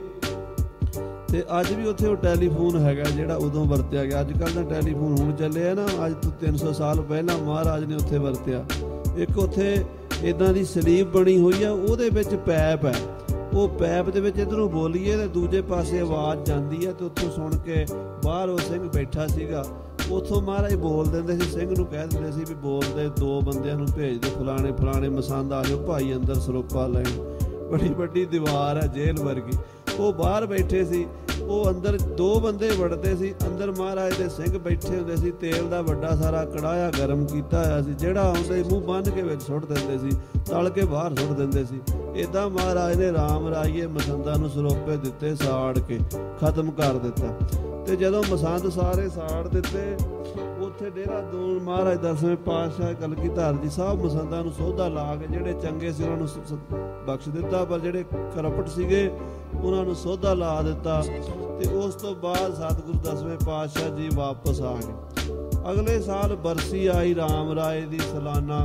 ਤੇ ਅੱਜ ਵੀ ਉੱਥੇ ਉਹ ਟੈਲੀਫੋਨ ਹੈਗਾ ਜਿਹੜਾ ਉਦੋਂ ਵਰਤਿਆ ਗਿਆ। ਅੱਜ ਕੱਲ੍ਹ ਦਾ ਟੈਲੀਫੋਨ ਹੁਣ ਚੱਲਿਆ ਨਾ, ਅੱਜ ਤੋਂ ਤਿੰਨ ਸੌ ਸਾਲ ਪਹਿਲਾਂ ਮਹਾਰਾਜ ਨੇ ਉੱਥੇ ਵਰਤਿਆ। ਇੱਕ ਉੱਥੇ ਇੱਦਾਂ ਦੀ ਸਲੀਬ ਬਣੀ ਹੋਈ ਆ, ਉਹਦੇ ਵਿੱਚ ਪੈਪ ਹੈ। ਉਹ ਪੈਪ ਦੇ ਵਿੱਚ ਇੱਧਰੋਂ ਬੋਲੀਏ ਤੇ ਦੂਜੇ ਪਾਸੇ ਆਵਾਜ਼ ਜਾਂਦੀ ਹੈ ਤੇ ਉੱਥੋਂ ਸੁਣ ਕੇ ਬਾਹਰ ਉਹ ਸਿੰਘ ਬੈਠਾ ਸੀਗਾ, ਉੱਥੋਂ ਮਹਾਰਾਜ ਬੋਲ ਦਿੰਦੇ ਸੀ, ਸਿੰਘ ਨੂੰ ਕਹਿ ਦਿੰਦੇ ਸੀ ਵੀ ਬੋਲਦੇ ਦੋ ਬੰਦਿਆਂ ਨੂੰ ਭੇਜ ਦੇ, ਫਲਾਣੇ ਫਲਾਣੇ ਮਸੰਦ ਆ ਜਾਓ ਭਾਈ ਅੰਦਰ ਸਰੋਪਾ ਲੈਣ। ਬੜੀ ਵੱਡੀ ਦੀਵਾਰ ਹੈ ਜੇਲ੍ਹ ਵਰਗੀ, ਉਹ ਬਾਹਰ ਬੈਠੇ ਸੀ, ਉਹ ਅੰਦਰ ਦੋ ਬੰਦੇ ਵੜਦੇ ਸੀ। ਅੰਦਰ ਮਹਾਰਾਜ ਦੇ ਸਿੰਘ ਬੈਠੇ ਹੁੰਦੇ ਸੀ, ਤੇਲ ਦਾ ਵੱਡਾ ਸਾਰਾ ਕੜਾਇਆ ਗਰਮ ਕੀਤਾ ਹੋਇਆ ਸੀ, ਜਿਹੜਾ ਆਉਂਦੇ ਮੂੰਹ ਬੰਨ੍ਹ ਕੇ ਵਿੱਚ ਸੁੱਟ ਦਿੰਦੇ ਸੀ, ਤਲ ਕੇ ਬਾਹਰ ਸੁੱਟ ਦਿੰਦੇ ਸੀ। ਇੱਦਾਂ ਮਹਾਰਾਜ ਨੇ ਰਾਮ ਰਾਈਏ ਮਸੰਦਾਂ ਨੂੰ ਸਰੋਪੇ ਦਿੱਤੇ, ਸਾੜ ਕੇ ਖਤਮ ਕਰ ਦਿੱਤਾ। ਤੇ ਜਦੋਂ ਮਸੰਦ ਸਾਰੇ ਸਾੜ ਦਿੱਤੇ, ਉੱਥੇ ਦੇਹਰਾਦੂਨ ਮਹਾਰਾਜ ਦਸਵੇਂ ਪਾਤਸ਼ਾਹ ਕਲਗੀਧਰ ਜੀ ਸਾਹਿਬ ਮਸੰਦਾਂ ਨੂੰ ਸੋਧਾ ਲਾ ਕੇ, ਜਿਹੜੇ ਚੰਗੇ ਸੀ ਉਹਨਾਂ ਨੂੰ ਬਖਸ਼ ਦਿੱਤਾ, ਪਰ ਜਿਹੜੇ ਕਰਪਟ ਸੀਗੇ ਉਹਨਾਂ ਨੂੰ ਸੋਧਾ ਲਾ ਦਿੱਤਾ। ਤੇ ਉਸ ਤੋਂ ਬਾਅਦ ਸਤਿਗੁਰੂ ਦਸਵੇਂ ਪਾਤਸ਼ਾਹ ਜੀ ਵਾਪਸ ਆ ਗਏ। ਅਗਲੇ ਸਾਲ ਬਰਸੀ ਆਈ ਰਾਮ ਰਾਏ ਦੀ ਸਾਲਾਨਾ।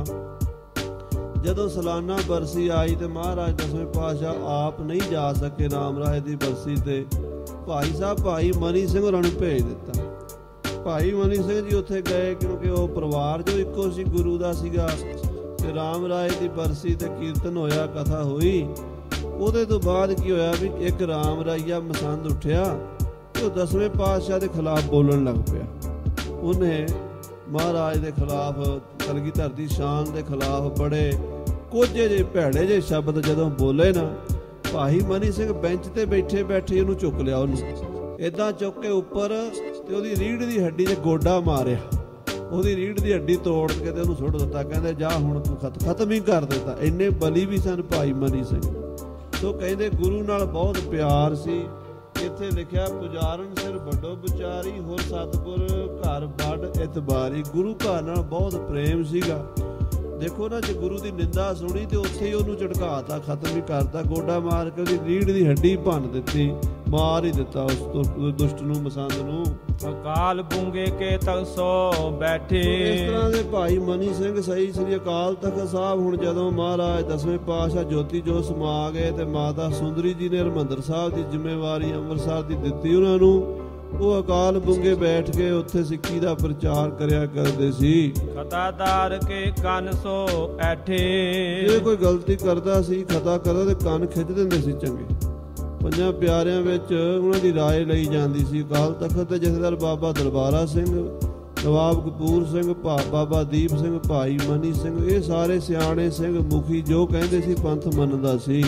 ਜਦੋਂ ਸਾਲਾਨਾ ਬਰਸੀ ਆਈ ਤੇ ਮਹਾਰਾਜ ਦਸਵੇਂ ਪਾਤਸ਼ਾਹ ਆਪ ਨਹੀਂ ਜਾ ਸਕੇ ਰਾਮ ਰਾਏ ਦੀ ਬਰਸੀ ਤੇ, ਭਾਈ ਸਾਹਿਬ ਭਾਈ ਮਨੀ ਸਿੰਘ ਹੋਰਾਂ ਨੂੰ ਭੇਜ ਦਿੱਤਾ। ਭਾਈ ਮਨੀ ਸਿੰਘ ਜੀ ਉੱਥੇ ਗਏ ਕਿਉਂਕਿ ਉਹ ਪਰਿਵਾਰ ਜੋ ਇੱਕੋ ਸੀ ਗੁਰੂ ਦਾ ਸੀਗਾ। ਤੇ ਰਾਮ ਰਾਏ ਦੀ ਬਰਸੀ ਤੇ ਕੀਰਤਨ ਹੋਇਆ, ਕਥਾ ਹੋਈ। ਉਹਦੇ ਤੋਂ ਬਾਅਦ ਕੀ ਹੋਇਆ ਵੀ ਇੱਕ ਰਾਮ ਰਾਈਆ ਮਸੰਦ ਉੱਠਿਆ ਤੇ ਉਹ ਦਸਵੇਂ ਪਾਤਸ਼ਾਹ ਦੇ ਖਿਲਾਫ ਬੋਲਣ ਲੱਗ ਪਿਆ। ਉਹਨੇ ਮਹਾਰਾਜ ਦੇ ਖਿਲਾਫ, ਕਲਗੀਧਰ ਦੀ ਸ਼ਾਨ ਦੇ ਖਿਲਾਫ ਬੜੇ ਕੋਝੇ ਜਿਹੇ ਭੈੜੇ ਜਿਹੇ ਸ਼ਬਦ ਜਦੋਂ ਬੋਲੇ ਨਾ, ਭਾਈ ਮਨੀ ਸਿੰਘ ਬੈਂਚ ਤੇ ਬੈਠੇ ਬੈਠੇ ਉਹਨੂੰ ਚੁੱਕ ਲਿਆ। ਉਹਨੂੰ ਏਦਾਂ ਚੁੱਕ ਕੇ ਉੱਪਰ ਤੇ ਉਹਦੀ ਰੀੜ੍ਹ ਦੀ ਹੱਡੀ 'ਚ ਗੋਡਾ ਮਾਰਿਆ, ਉਹਦੀ ਰੀੜ੍ਹ ਦੀ ਹੱਡੀ ਤੋੜ ਕੇ ਤੇ ਉਹਨੂੰ ਸੁੱਟ ਦਿੱਤਾ। ਕਹਿੰਦੇ ਜਾ ਹੁਣ ਤੂੰ ਖਤ ਖਤਮ ਹੀ ਕਰ ਦਿੱਤਾ। ਇੰਨੇ ਬਲੀ ਵੀ ਸਨ ਭਾਈ ਮਨੀ ਸਿੰਘ। ਸੋ ਕਹਿੰਦੇ ਗੁਰੂ ਨਾਲ ਬਹੁਤ ਪਿਆਰ ਸੀ। ਇੱਥੇ ਲਿਖਿਆ ਪੁਜਾਰਨ ਸਿਰ ਵੱਡੋ ਵਿਚਾਰੀ, ਹੋਰ ਸਤਿਗੁਰ ਘਰ ਵੱਡ ਇਤਬਾਰੀ। ਗੁਰੂ ਘਰ ਨਾਲ ਬਹੁਤ ਪ੍ਰੇਮ ਸੀਗਾ। ਦੇਖੋ ਨਾ, ਜੇ ਗੁਰੂ ਦੀ ਨਿੰਦਾ ਸੁਣੀ ਤੇ ਉੱਥੇ ਹੀ ਉਹਨੂੰ ਝਟਕਾਤਾ, ਖਤਮ ਹੀ ਕਰਤਾ, ਗੋਡਾ ਮਾਰ ਕੇ ਉਹਦੀ ਰੀੜ੍ਹ ਦੀ ਹੱਡੀ ਭੰਨ ਦਿੱਤੀ, ਮਾਰ ਹੀ ਦਿੱਤਾ ਉਸ ਤੋਂ ਦੁਸ਼ਟ ਨੂੰ, ਮਸੰਦ ਨੂੰ। ਅਕਾਲ ਬੂੰਗੇ ਕੇ ਤਲ ਸੋ ਬੈਠੇ। ਇਸ ਤਰ੍ਹਾਂ ਦੇ ਭਾਈ ਮਨੀ ਸਿੰਘ ਸਹੀ ਸ੍ਰੀ ਅਕਾਲ ਤਖਤ ਸਾਹਿਬ ਹੁਣ ਜਦੋਂ ਮਹਾਰਾਜ ਦਸਵੇਂ ਪਾਤਸ਼ਾਹ ਜੋਤੀ ਜੋਤ ਸਮਾ ਗਏ ਤੇ ਮਾਤਾ ਸੁੰਦਰੀ ਜੀ ਨੇ ਹਰਿਮੰਦਰ ਸਾਹਿਬ ਦੀ ਜ਼ਿੰਮੇਵਾਰੀ ਅੰਮ੍ਰਿਤਸਰ ਦੀ ਦਿੱਤੀ ਉਹਨਾਂ ਨੂੰ, ਉਹ ਅਕਾਲ ਬੁੰਗੇ ਬੈਠ ਕੇ ਉੱਥੇ ਸਿੱਖੀ ਦਾ ਪ੍ਰਚਾਰ ਕਰਿਆ ਕਰਦੇ ਸੀ। ਖਤਾਦਾਰ ਕੇ ਕੰਨ ਸੋ ਐਠੇ। ਜੇ ਕੋਈ ਗਲਤੀ ਕਰਦਾ ਸੀ, ਖਤਾ ਕਰਦਾ ਤੇ ਕੰਨ ਖਿੱਚ ਦਿੰਦੇ ਸੀ ਚੰਗੇ। ਪੰਜਾਂ ਪਿਆਰਿਆਂ ਵਿੱਚ ਉਹਨਾਂ ਦੀ ਰਾਏ ਲਈ ਜਾਂਦੀ ਸੀ। ਅਕਾਲ ਤਖਤ ਤੇ ਜਥੇਦਾਰ ਬਾਬਾ ਦਰਬਾਰਾ ਸਿੰਘ, ਨਵਾਬ ਕਪੂਰ ਸਿੰਘ, ਬਾਬਾ ਦੀਪ ਸਿੰਘ, ਭਾਈ ਮਨੀ ਸਿੰਘ, ਇਹ ਸਾਰੇ ਸਿਆਣੇ ਸਿੰਘ ਮੁਖੀ ਜੋ ਕਹਿੰਦੇ ਸੀ ਪੰਥ ਮੰਨਦਾ ਸੀ।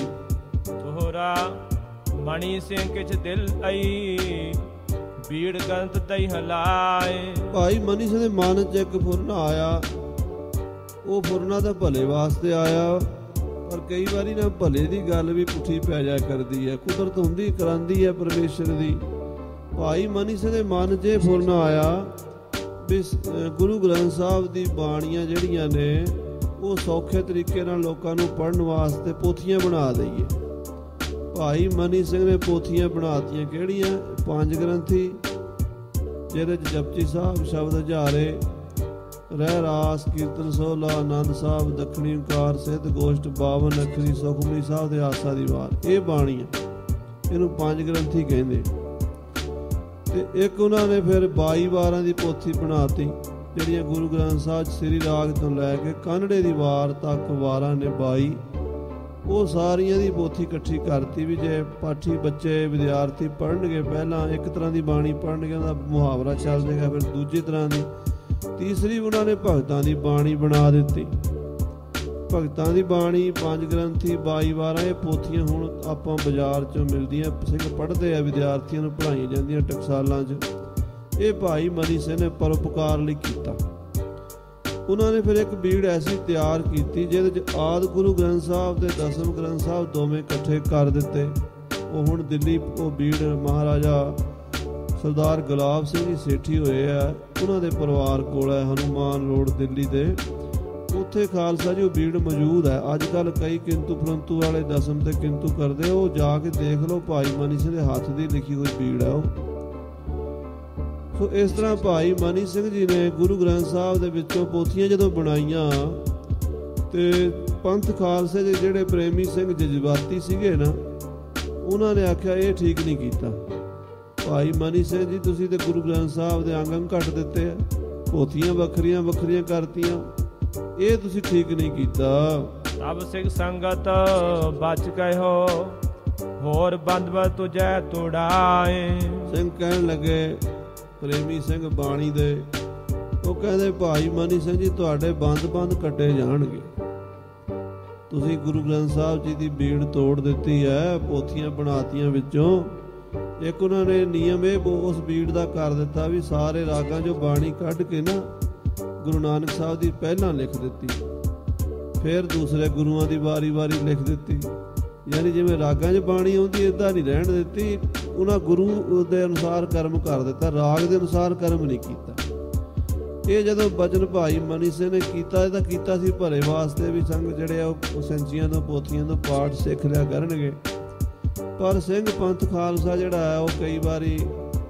ਤੋਹਰਾ ਮਣੀ ਸਿੰਘ ਕਿਛ ਦਿਲ ਆਈ, ਬੀੜ ਗੰਤ ਦਈ ਹਲਾਏ। ਭਾਈ ਮਨੀ ਸਿੰਘ ਦੇ ਮਨ 'ਚ ਇੱਕ ਫੁਰਨਾ ਆਇਆ। ਉਹ ਫੁਰਨਾ ਤਾਂ ਭਲੇ ਵਾਸਤੇ ਆਇਆ, ਪਰ ਕਈ ਵਾਰੀ ਨਾ ਭਲੇ ਦੀ ਗੱਲ ਵੀ ਪੁੱਠੀ ਪੈ ਜਾ ਕਰਦੀ ਹੈ। ਕੁਦਰਤ ਹੁੰਦੀ ਕਰਾਂਦੀ ਹੈ ਪਰਮੇਸ਼ਰ ਦੀ। ਭਾਈ ਮਨੀ ਸਿੰਘ ਦੇ ਮਨ 'ਚ ਇਹ ਫੁਰਨਾ ਆਇਆ ਵੀ ਗੁਰੂ ਗ੍ਰੰਥ ਸਾਹਿਬ ਦੀ ਬਾਣੀਆਂ ਜਿਹੜੀਆਂ ਨੇ ਉਹ ਸੌਖੇ ਤਰੀਕੇ ਨਾਲ ਲੋਕਾਂ ਨੂੰ ਪੜ੍ਹਨ ਵਾਸਤੇ ਪੋਥੀਆਂ ਬਣਾ ਦਈਏ। ਭਾਈ ਮਨੀ ਸਿੰਘ ਨੇ ਪੋਥੀਆਂ ਬਣਾਤੀਆਂ। ਕਿਹੜੀਆਂ? ਪੰਜ ਗ੍ਰੰਥੀ, ਜਿਹਦੇ 'ਚ ਜਪਜੀ ਸਾਹਿਬ, ਸ਼ਬਦ ਹਜ਼ਾਰੇ, ਰਹਿ ਰਾਸ, ਕੀਰਤਨ ਸੋਹਲਾ, ਆਨੰਦ ਸਾਹਿਬ, ਦੱਖਣੀ ਓਂਕਾਰ, ਸਿੱਧ ਗੋਸ਼ਟ, ਬਾਵਨ ਅੱਖਰੀ, ਸੁਖਮਨੀ ਸਾਹਿਬ ਦੇ ਆਸਾ ਦੀ ਵਾਰ, ਇਹ ਬਾਣੀਆਂ, ਇਹਨੂੰ ਪੰਜ ਗ੍ਰੰਥੀ ਕਹਿੰਦੇ। ਤੇ ਇੱਕ ਉਹਨਾਂ ਨੇ ਫਿਰ ਬਾਈ ਵਾਰਾਂ ਦੀ ਪੋਥੀ ਬਣਾਤੀ, ਜਿਹੜੀਆਂ ਗੁਰੂ ਗ੍ਰੰਥ ਸਾਹਿਬ ਸ੍ਰੀ ਰਾਗ ਤੋਂ ਲੈ ਕੇ ਕਾਨੜੇ ਦੀ ਵਾਰ ਤੱਕ ਵਾਰਾਂ ਨੇ ਬਾਈ। ਉਹ ਸਾਰੀਆਂ ਦੀ ਪੋਥੀ ਇਕੱਠੀ ਕਰਤੀ ਵੀ ਜੇ ਪਾਠੀ ਬੱਚੇ ਵਿਦਿਆਰਥੀ ਪੜ੍ਹਨਗੇ, ਪਹਿਲਾਂ ਇੱਕ ਤਰ੍ਹਾਂ ਦੀ ਬਾਣੀ ਪੜ੍ਹਨਗੇ, ਉਹਦਾ ਮੁਹਾਵਰਾ ਚੱਲ ਜਾਏਗਾ, ਫਿਰ ਦੂਜੀ ਤਰ੍ਹਾਂ ਦੀ, ਤੀਸਰੀ ਉਹਨਾਂ ਨੇ ਭਗਤਾਂ ਦੀ ਬਾਣੀ ਬਣਾ ਦਿੱਤੀ। ਭਗਤਾਂ ਦੀ ਬਾਣੀ ਪੰਜ ਗ੍ਰੰਥੀ ਬਾਈ ਵਾਰਾਂ ਇਹ ਪੋਥੀਆਂ ਹੁਣ ਆਪਾਂ ਬਾਜ਼ਾਰ 'ਚੋਂ ਮਿਲਦੀਆਂ, ਸਿੰਘ ਪੜ੍ਹਦੇ ਆ, ਵਿਦਿਆਰਥੀਆਂ ਨੂੰ ਪੜ੍ਹਾਈਆਂ ਜਾਂਦੀਆਂ ਟਕਸਾਲਾਂ 'ਚ। ਇਹ ਭਾਈ ਮਨੀ ਸਿੰਘ ਨੇ ਪਰਉਪਕਾਰ ਲਈ ਕੀਤਾ। ਉਹਨਾਂ ਨੇ ਫਿਰ ਇੱਕ ਬੀੜ ਐਸੀ ਤਿਆਰ ਕੀਤੀ ਜਿਹਦੇ 'ਚ ਆਦਿ ਗੁਰੂ ਗ੍ਰੰਥ ਸਾਹਿਬ ਤੇ ਦਸਮ ਗ੍ਰੰਥ ਸਾਹਿਬ ਦੋਵੇਂ ਇਕੱਠੇ ਕਰ ਦਿੱਤੇ। ਉਹ ਹੁਣ ਦਿੱਲੀ ਉਹ ਬੀੜ ਮਹਾਰਾਜਾ ਸਰਦਾਰ ਗੁਲਾਬ ਸਿੰਘ ਜੀ ਸੇਠੀ ਹੋਏ ਆ, ਉਹਨਾਂ ਦੇ ਪਰਿਵਾਰ ਕੋਲ ਹੈ, ਹਨੂਮਾਨ ਰੋਡ ਦਿੱਲੀ ਦੇ, ਉੱਥੇ ਖਾਲਸਾ ਜੀ ਉਹ ਬੀੜ ਮੌਜੂਦ ਹੈ। ਅੱਜ ਕੱਲ੍ਹ ਕਈ ਕਿੰਤੂ ਪਰੰਤੂ ਵਾਲੇ ਦਸਮ ਤੇ ਕਿੰਤੂ ਕਰਦੇ, ਉਹ ਜਾ ਕੇ ਦੇਖ ਲਓ, ਭਾਈ ਮਨੀ ਸਿੰਘ ਦੇ ਹੱਥ ਦੀ ਲਿਖੀ ਹੋਈ ਬੀੜ ਹੈ ਉਹ। ਸੋ ਇਸ ਤਰ੍ਹਾਂ ਭਾਈ ਮਨੀ ਸਿੰਘ ਜੀ ਨੇ ਗੁਰੂ ਗ੍ਰੰਥ ਸਾਹਿਬ ਦੇ ਵਿੱਚੋਂ ਪੋਥੀਆਂ ਜਦੋਂ ਬਣਾਈਆਂ, ਤੇ ਪੰਥ ਖਾਲਸੇ ਦੇ ਜਿਹੜੇ ਪ੍ਰੇਮੀ ਸਿੰਘ ਜਜ਼ਬਾਤੀ ਸੀਗੇ ਨਾ, ਉਹਨਾਂ ਨੇ ਆਖਿਆ ਇਹ ਠੀਕ ਨਹੀਂ ਕੀਤਾ। ਭਾਈ ਮਨੀ ਸਿੰਘ ਜੀ ਤੁਸੀਂ ਤੇ ਗੁਰੂ ਗ੍ਰੰਥ ਸਾਹਿਬ ਦੇ ਅੰਗ ਅੰਗ ਕੱਟ ਦਿੱਤੇ ਆ, ਪੋਥੀਆਂ ਵੱਖਰੀਆਂ ਵੱਖਰੀਆਂ ਕਰਤੀਆਂ, ਇਹ ਤੁਸੀਂ ਠੀਕ ਨਹੀਂ ਕੀਤਾ। ਤਬ ਸਿੱਖ ਸੰਗਤ ਬਚ ਕਹਿਓ, ਹੋਰ ਬੰਦਵਾ ਤੁਝੈ ਤੁੜਾਏ। ਸਿੰਘ ਕਹਿਣ ਲੱਗੇ, ਪ੍ਰੇਮੀ ਸਿੰਘ ਬਾਣੀ ਦੇ, ਉਹ ਕਹਿੰਦੇ ਭਾਈ ਮਨੀ ਸਿੰਘ ਜੀ ਤੁਹਾਡੇ ਬੰਦ ਬੰਦ ਕੱਟੇ ਜਾਣਗੇ, ਤੁਸੀਂ ਗੁਰੂ ਗ੍ਰੰਥ ਸਾਹਿਬ ਜੀ ਦੀ ਬੀੜ ਤੋੜ ਦਿੱਤੀ ਹੈ, ਪੋਥੀਆਂ ਬਣਾਤੀਆਂ ਵਿੱਚੋਂ। ਇੱਕ ਉਹਨਾਂ ਨੇ ਨਿਯਮ ਇਹ ਉਸ ਬੀੜ ਦਾ ਕਰ ਦਿੱਤਾ ਵੀ ਸਾਰੇ ਰਾਗਾਂ 'ਚੋਂ ਬਾਣੀ ਕੱਢ ਕੇ ਨਾ ਗੁਰੂ ਨਾਨਕ ਸਾਹਿਬ ਦੀ ਪਹਿਲਾਂ ਲਿਖ ਦਿੱਤੀ, ਫਿਰ ਦੂਸਰੇ ਗੁਰੂਆਂ ਦੀ ਵਾਰੀ ਵਾਰੀ ਲਿਖ ਦਿੱਤੀ। ਯਾਨੀ ਜਿਵੇਂ ਰਾਗਾਂ 'ਚ ਬਾਣੀ ਆਉਂਦੀ ਇੱਦਾਂ ਨਹੀਂ ਰਹਿਣ ਦਿੱਤੀ, ਉਹਨਾਂ ਗੁਰੂ ਦੇ ਅਨੁਸਾਰ ਕਰਮ ਕਰ ਦਿੱਤਾ, ਰਾਗ ਦੇ ਅਨੁਸਾਰ ਕਰਮ ਨਹੀਂ ਕੀਤਾ। ਇਹ ਜਦੋਂ ਬਚਨ ਭਾਈ ਮਨੀ ਸਿੰਘ ਨੇ ਕੀਤਾ, ਇਹ ਤਾਂ ਕੀਤਾ ਸੀ ਭਲੇ ਵਾਸਤੇ ਵੀ ਸੰਗ ਜਿਹੜੇ ਆ ਉਹ ਸੈਂਚੀਆਂ ਤੋਂ ਪੋਥੀਆਂ ਤੋਂ ਪਾਠ ਸਿੱਖ ਲਿਆ ਕਰਨਗੇ। ਪਰ ਸਿੰਘ ਪੰਥ ਖਾਲਸਾ ਜਿਹੜਾ ਹੈ ਉਹ ਕਈ ਵਾਰੀ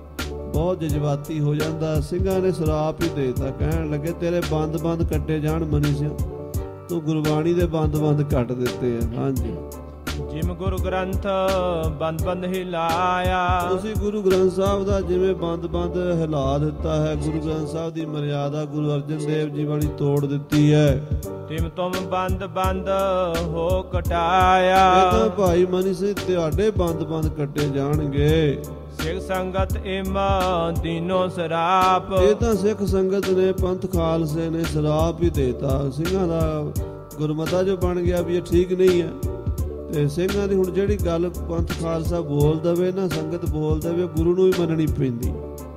ਬਹੁਤ ਜਜ਼ਬਾਤੀ ਹੋ ਜਾਂਦਾ। ਸਿੰਘਾਂ ਨੇ ਸਰਾਪ ਹੀ ਦੇਤਾ, ਕਹਿਣ ਲੱਗੇ ਤੇਰੇ ਬੰਦ ਬੰਦ ਕੱਟੇ ਜਾਣ ਮਨੀ ਸਿੰਘ, ਤੂੰ ਗੁਰਬਾਣੀ ਦੇ ਬੰਦ ਬੰਦ ਕੱਟ ਦਿੱਤੇ ਆ। ਹਾਂਜੀ, ਜਿਮ ਗੁਰੂ ਗ੍ਰੰਥ ਬੰਦ ਬੰਦ ਹਿਲਾਇਆ, ਤੁਸੀਂ ਗੁਰੂ ਗ੍ਰੰਥ ਸਾਹਿਬ ਦਾ ਜਿਵੇਂ ਬੰਦ ਬੰਦ ਹਿਲਾ ਦਿੱਤਾ ਹੈ, ਗੁਰੂ ਗ੍ਰੰਥ ਸਾਹਿਬ ਦੀ ਮਰਿਆਦਾ ਗੁਰੂ ਅਰਜਨ ਦੇਵ ਜੀ ਵਾਲੀ ਤੋੜ ਦਿੱਤੀ ਹੈ। ਤਿਮ ਤੁਮ ਬੰਦ ਬੰਦ ਹੋ ਕਟਾਇਆ, ਇਹ ਤਾਂ ਭਾਈ ਮਨੀ ਸਿੰਘ ਤੁਹਾਡੇ ਬੰਦ ਬੰਦ ਕੱਟੇ ਜਾਣਗੇ। ਸਿੱਖ ਸੰਗਤ ਇਮ ਦੀਨੋ ਸਰਾਪ, ਇਹ ਤਾਂ ਸਿੱਖ ਸੰਗਤ ਨੇ ਪੰਥ ਖਾਲਸੇ ਨੇ ਸਰਾਪ ਹੀ ਦੇਤਾ। ਸਿੰਘਾਂ ਦਾ ਗੁਰਮਤਾ ਜੋ ਬਣ ਗਿਆ ਵੀ ਇਹ ਠੀਕ ਨਹੀਂ ਹੈ, ਤੇ ਸਿੰਘਾਂ ਦੀ ਹੁਣ ਜਿਹੜੀ ਗੱਲ ਪੰਥ ਖਾਲਸਾ ਬੋਲ ਦਵੇ ਨਾ, ਸੰਗਤ ਬੋਲ ਦਵੇ, ਗੁਰੂ ਨੂੰ ਵੀ ਮੰਨਣੀ ਪੈਂਦੀ।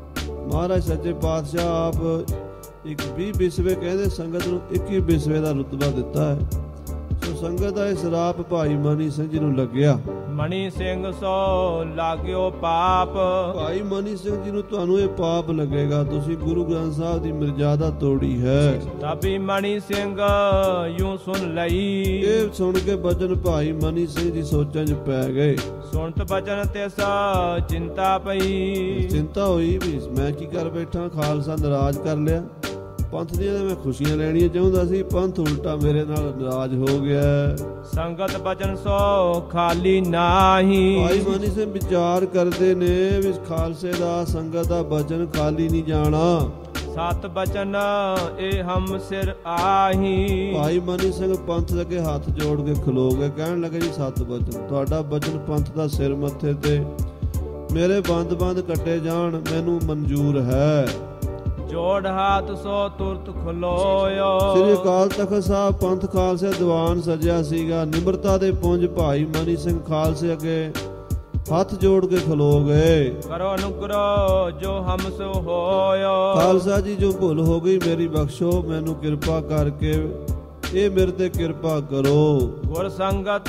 ਮਹਾਰਾਜ ਸੱਚੇ ਪਾਤਸ਼ਾਹ ਆਪ ਇੱਕ ਵੀਹ ਬਿਸਵੇ ਕਹਿੰਦੇ, ਸੰਗਤ ਨੂੰ ਇੱਕੀ ਬਿਸਵੇ ਦਾ ਰੁਤਬਾ ਦਿੱਤਾ ਹੈ। ਸੋ ਸੰਗਤ ਦਾ ਇਹ ਸਰਾਪ ਭਾਈ ਮਨੀ ਸਿੰਘ ਜੀ ਨੂੰ ਲੱਗਿਆ। ਮਨੀ ਸਿੰਘ ਸੋ ਲਾਗਿਓ ਪਾਪ, ਭਾਈ ਮਨੀ ਸਿੰਘ ਜੀ ਨੂੰ ਤੁਹਾਨੂੰ ਇਹ ਪਾਪ ਲੱਗੇਗਾ, ਤੁਸੀਂ ਗੁਰੂ ਗ੍ਰੰਥ ਸਾਹਿਬ ਦੀ ਮਰਜ਼ਾਦਾ ਤੋੜੀ ਹੈ। ਤਬੀ ਮਨੀ ਸਿੰਘ ਯੂੰ ਸੁਣ ਲਈ, ਇਹ ਸੁਣ ਕੇ ਬਚਨ ਭਾਈ ਮਨੀ ਸਿੰਘ ਜੀ ਸੋਚਾਂ 'ਚ ਪੈ ਗਏ। ਸੁਣਤ ਬਚਨ ਤੇ ਸਾ ਚਿੰਤਾ ਪਈ, ਚਿੰਤਾ ਹੋਈ ਵੀ ਮੈਂ ਕੀ ਕਰ ਬੈਠਾ, ਖਾਲਸਾ ਨਾਰਾਜ਼ ਕਰ ਲਿਆ। ਪੰਥ ਦੀਆਂ ਤਾਂ ਮੈਂ ਖੁਸ਼ੀਆਂ ਲੈਣੀਆਂ ਚਾਹੁੰਦਾ ਸੀ, ਪੰਥ ਉਲਟਾ ਮੇਰੇ ਨਾਲ ਨਾਰਾਜ਼ ਹੋ ਗਿਆ। ਸੰਗਤ ਬਚਨ ਸੋ ਖਾਲੀ ਨਾਹੀ, ਭਾਈ ਮਨੀ ਸਿੰਘ ਵਿਚਾਰ ਕਰਦੇ ਨੇ ਵੀ ਖਾਲਸੇ ਦਾ ਸੰਗਤ ਦਾ ਬਚਨ ਖਾਲੀ ਨਹੀਂ ਜਾਣਾ। ਸਤ ਬਚਨ ਇਹ ਹਮ ਸਿਰ ਆਹੀ, ਭਾਈ ਮਨੀ ਸਿੰਘ ਪੰਥ ਅੱਗੇ ਹੱਥ ਜੋੜ ਕੇ ਖਲੋ ਗਏ, ਕਹਿਣ ਲੱਗੇ ਜੀ ਸਤ ਬਚਨ, ਤੁਹਾਡਾ ਬਚਨ ਪੰਥ ਦਾ ਸਿਰ ਮੱਥੇ ਤੇ, ਮੇਰੇ ਬੰਦ ਬੰਦ ਕੱਟੇ ਜਾਣ ਮੈਨੂੰ ਮਨਜ਼ੂਰ ਹੈ। ਜੋੜ ਹੱਥ ਸੋ ਤੁਰਤ ਖਲੋਇਓ, ਸ੍ਰੀ ਅਕਾਲ ਤਖਤ ਸਾਹਿਬ ਪੰਥ ਖਾਲਸੇ ਦੀਵਾਨ ਸਜਿਆ ਸੀਗਾ। ਨਿਮਰਤਾ ਦੇ ਪੁੰਜ ਭਾਈ ਮਨੀ ਸਿੰਘ ਖਾਲਸੇ ਅੱਗੇ ਹੱਥ ਜੋੜ ਕੇ ਖਲੋ ਗਏ। ਕਰੋ ਅਨੁਗ੍ਰਹ ਜੋ ਹਮ ਸੋ ਹੋਇਓ, ਖਾਲਸਾ ਜੀ ਜੋ ਭੁੱਲ ਹੋ ਗਈ ਮੇਰੀ ਬਖਸ਼ੋ, ਮੈਨੂੰ ਕਿਰਪਾ ਕਰਕੇ ਇਹ ਮੇਰੇ ਤੇ ਕਿਰਪਾ ਕਰੋ। ਗੁਰ ਸੰਗਤ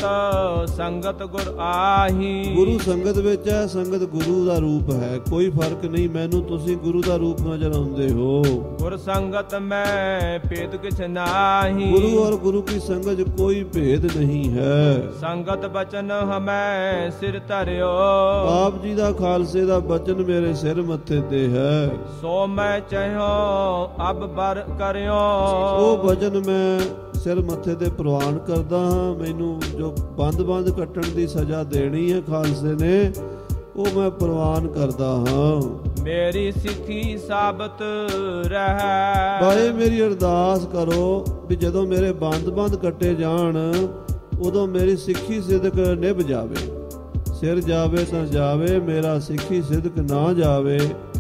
ਸੰਗਤ ਗੁਰ ਆਹੀ, ਗੁਰੂ ਸੰਗਤ ਵਿੱਚ ਹੈ, ਸੰਗਤ ਗੁਰੂ ਦਾ ਰੂਪ ਹੈ, ਕੋਈ ਫਰਕ ਨਹੀਂ, ਮੈਨੂੰ ਤੁਸੀਂ ਗੁਰੂ ਦਾ ਰੂਪ ਨਜ਼ਰ ਆਉਂਦੇ ਹੋ। ਗੁਰ ਸੰਗਤ ਮੈਂ ਭੇਦ ਕਿਛ ਨਾਹੀ, ਗੁਰੂ ਔਰ ਗੁਰੂ ਕੀ ਸੰਗਤ 'ਚ ਕੋਈ ਭੇਦ ਨਹੀਂ ਹੈ। ਸੰਗਤ ਬਚਨ ਹਮੈ ਸਿਰ ਧਰਿਓ, ਆਪ ਜੀ ਦਾ ਖਾਲਸੇ ਦਾ ਬਚਨ ਮੇਰੇ ਸਿਰ ਮੱਥੇ ਤੇ ਹੈ। ਸੋ ਮੈਂ ਚਾਹਿਓ ਅਬ ਬਰ ਕਰਿਓ, ਉਹ ਬਚਨ ਮੈਂ ਸਿਰ ਮੱਥੇ ਤੇ ਪ੍ਰਵਾਨ ਕਰਦਾ ਹਾਂ। ਮੈਨੂੰ ਜੋ ਬੰਦ ਬੰਦ ਕੱਟਣ ਦੀ ਸਜ਼ਾ ਦੇਣੀ ਹੈ ਖਾਲਸੇ ਨੇ, ਉਹ ਮੈਂ ਪ੍ਰਵਾਨ ਕਰਦਾ ਹਾਂ। ਮੇਰੀ ਸਿੱਖੀ ਸਾਬਤ ਰਹਿ, ਭਾਈ ਮੇਰੀ ਅਰਦਾਸ ਕਰੋ ਵੀ ਜਦੋਂ ਮੇਰੇ ਬੰਦ ਬੰਦ ਕੱਟੇ ਜਾਣ, ਉਦੋਂ ਮੇਰੀ ਸਿੱਖੀ ਸਿਦਕ ਨਿਭ ਜਾਵੇ। ਸਿਰ ਜਾਵੇ ਤਾਂ ਜਾਵੇ, ਮੇਰਾ ਸਿੱਖੀ ਸਿਦਕ ਨਾ ਜਾਵੇ।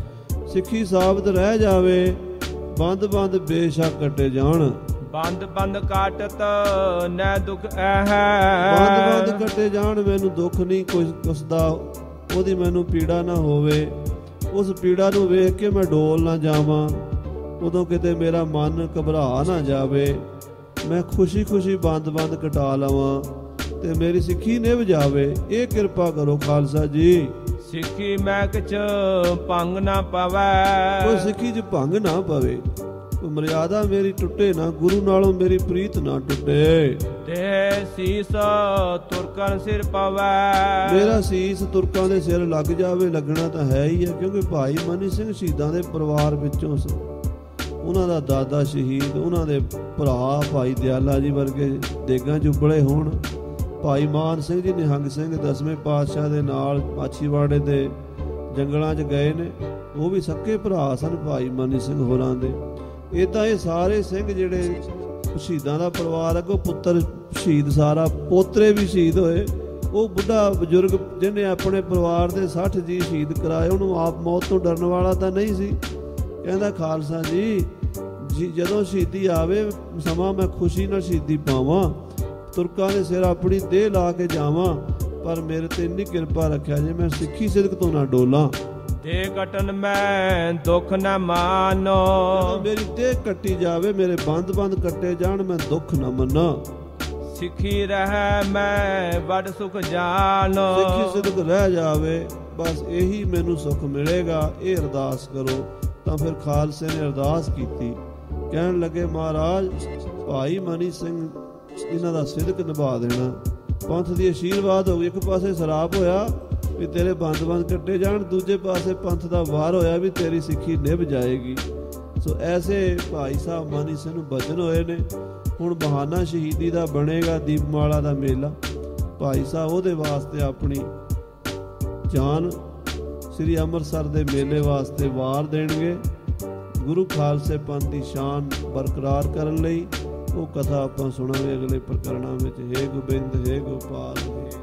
ਸਿੱਖੀ ਸਾਬਤ ਰਹਿ ਜਾਵੇ, ਬੰਦ ਬੰਦ ਬੇਸ਼ੱਕ ਕੱਟੇ ਜਾਣ। ਬੰਦ ਬੰਦ ਕਾਟਤ ਨੈ ਦੁਖ ਐ ਹੈ। ਬੰਦ ਬੰਦ ਕੱਟੇ ਜਾਣ, ਮੈਨੂੰ ਦੁੱਖ ਨਹੀਂ ਕੁਛ ਕੁਸਦਾ, ਉਹਦੀ ਮੈਨੂੰ ਪੀੜਾ ਨਾ ਹੋਵੇ। ਉਸ ਪੀੜਾ ਨੂੰ ਵੇਖ ਕੇ ਮੈਂ ਡੋਲ ਨਾ ਜਾਵਾਂ, ਉਦੋਂ ਕਿਤੇ ਮੇਰਾ ਮਨ ਘਬਰਾ ਨਾ ਜਾਵੇ। ਮੈਂ ਖੁਸ਼ੀ ਖੁਸ਼ੀ ਬੰਦ ਬੰਦ ਕਟਾ ਲਵਾਂ ਤੇ ਮੇਰੀ ਸਿੱਖੀ ਨਿਭ ਜਾਵੇ। ਇਹ ਕਿਰਪਾ ਕਰੋ ਖਾਲਸਾ ਜੀ। ਸਿੱਖੀ ਮੈਂ ਕਿਛ ਭੰਗ ਨਾ ਪਵੈ। ਕੋਈ ਸਿੱਖੀ 'ਚ ਭੰਗ ਨਾ ਪਵੇ, ਕੋਈ ਮਰਿਆਦਾ ਮੇਰੀ ਟੁੱਟੇ ਨਾ, ਗੁਰੂ ਨਾਲੋਂ ਮੇਰੀ ਪ੍ਰੀਤ ਨਾ ਟੁੱਟੇ। ਤੇ ਸੀਸ ਤੁਰਕਨ ਸਿਰ ਪਵੈ। ਮੇਰਾ ਸੀਸ ਤੁਰਕਾਂ ਦੇ ਸਿਰ ਲੱਗ ਜਾਵੇ। ਲੱਗਣਾ ਤਾਂ ਹੈ ਹੀ ਹੈ, ਕਿਉਂਕਿ ਭਾਈ ਮਨੀ ਸਿੰਘ ਸ਼ਹੀਦਾਂ ਦੇ ਪਰਿਵਾਰ ਵਿੱਚੋਂ ਸੀ। ਉਹਨਾਂ ਦਾ ਦਾਦਾ ਸ਼ਹੀਦ, ਉਹਨਾਂ ਦੇ ਭਰਾ ਭਾਈ ਦਿਆਲਾ ਜੀ ਵਰਗੇ ਦੇਗਾਂ ਚੁੱਬੜੇ ਹੋਣ। ਭਾਈ ਮਾਨ ਸਿੰਘ ਜੀ ਨਿਹੰਗ ਸਿੰਘ ਦਸਵੇਂ ਪਾਤਸ਼ਾਹ ਦੇ ਨਾਲ ਮਾਛੀਵਾੜੇ ਦੇ ਜੰਗਲਾਂ 'ਚ ਗਏ ਨੇ, ਉਹ ਵੀ ਸੱਕੇ ਭਰਾ ਸਨ ਭਾਈ ਮਨੀ ਸਿੰਘ ਹੋਰਾਂ ਦੇ। ਇਹ ਤਾਂ ਇਹ ਸਾਰੇ ਸਿੰਘ ਜਿਹੜੇ ਸ਼ਹੀਦਾਂ ਦਾ ਪਰਿਵਾਰ, ਅੱਗੋਂ ਪੁੱਤਰ ਸ਼ਹੀਦ, ਸਾਰਾ ਪੋਤਰੇ ਵੀ ਸ਼ਹੀਦ ਹੋਏ। ਉਹ ਬੁੱਢਾ ਬਜ਼ੁਰਗ ਜਿਹਨੇ ਆਪਣੇ ਪਰਿਵਾਰ ਦੇ ਸੱਠ ਜੀ ਸ਼ਹੀਦ ਕਰਾਏ, ਉਹਨੂੰ ਆਪ ਮੌਤ ਤੋਂ ਡਰਨ ਵਾਲਾ ਤਾਂ ਨਹੀਂ ਸੀ। ਕਹਿੰਦਾ ਖਾਲਸਾ ਜੀ, ਜੀ ਜਦੋਂ ਸ਼ਹੀਦੀ ਆਵੇ ਸਮਾਂ ਮੈਂ ਖੁਸ਼ੀ ਨਾਲ ਸ਼ਹੀਦੀ ਪਾਵਾਂ, ਤੁਰਕਾਂ ਦੇ ਸਿਰ ਆਪਣੀ ਦੇਹ ਲਾ ਕੇ ਜਾਵਾਂ, ਪਰ ਮੇਰੇ ਤੇ ਇੰਨੀ ਕਿਰਪਾ ਰੱਖਿਆ ਜੇ ਮੈਂ ਸਿੱਖੀ ਸਿਦਕ ਤੋਂ ਨਾ ਡੋਲਾਂ। ਦੇ ਕਟਨ ਮੈਂ ਦੁੱਖ ਨਾ ਮਾਨੋ। ਮੇਰੀ ਦੇਹ ਕੱਟੀ ਜਾਵੇ, ਮੇਰੇ ਬੰਦ ਬੰਦ ਕੱਟੇ ਜਾਣ, ਮੈਂ ਦੁੱਖ ਨਾ ਮੰਨਾਂ। ਸਿੱਖੀ ਰਹਿ ਮੈਂ ਵੱਡ ਸੁਖ ਜਾਨੋ। ਸਿੱਖੀ ਸਿਦਕ ਰਹਿ ਜਾਵੇ, ਬਸ ਇਹੀ ਮੈਨੂੰ ਸੁਖ ਮਿਲੇਗਾ। ਇਹ ਅਰਦਾਸ ਕਰੋ। ਤਾਂ ਫਿਰ ਖਾਲਸੇ ਨੇ ਅਰਦਾਸ ਕੀਤੀ। ਕਹਿਣ ਲੱਗੇ ਮਹਾਰਾਜ, ਭਾਈ ਮਨੀ ਸਿੰਘ ਇਹਨਾਂ ਦਾ ਸਿਦਕ ਨਿਭਾ ਦੇਣਾ। ਪੰਥ ਦੀ ਆਸ਼ੀਰਵਾਦ ਹੋ ਗਈ। ਇੱਕ ਪਾਸੇ ਸਰਾਪ ਹੋਇਆ ਵੀ ਤੇਰੇ ਬੰਦ ਬੰਦ ਕੱਟੇ ਜਾਣ, ਦੂਜੇ ਪਾਸੇ ਪੰਥ ਦਾ ਵਾਰ ਹੋਇਆ ਵੀ ਤੇਰੀ ਸਿੱਖੀ ਨਿਭ ਜਾਏਗੀ। ਸੋ ਐਸੇ ਭਾਈ ਸਾਹਿਬ ਮਨੀ ਸਿੰਘ ਨੂੰ ਬਚਨ ਹੋਏ ਨੇ। ਹੁਣ ਬਹਾਨਾ ਸ਼ਹੀਦੀ ਦਾ ਬਣੇਗਾ ਦੀਪਮਾਲਾ ਦਾ ਮੇਲਾ। ਭਾਈ ਸਾਹਿਬ ਉਹਦੇ ਵਾਸਤੇ ਆਪਣੀ ਜਾਨ ਸ੍ਰੀ ਅੰਮ੍ਰਿਤਸਰ ਦੇ ਮੇਲੇ ਵਾਸਤੇ ਵਾਰ ਦੇਣਗੇ। ਗੁਰੂ ਖਾਲਸੇ ਪੰਥ ਦੀ ਸ਼ਾਨ ਬਰਕਰਾਰ ਕਰਨ ਲਈ ਉਹ ਕਥਾ ਆਪਾਂ ਸੁਣਾਂਗੇ ਅਗਲੇ ਪ੍ਰਕਰਣਾਂ ਵਿੱਚ। ਹੇ ਗੋਬਿੰਦ, ਹੇ ਗੋਪਾਲ, ਹੇ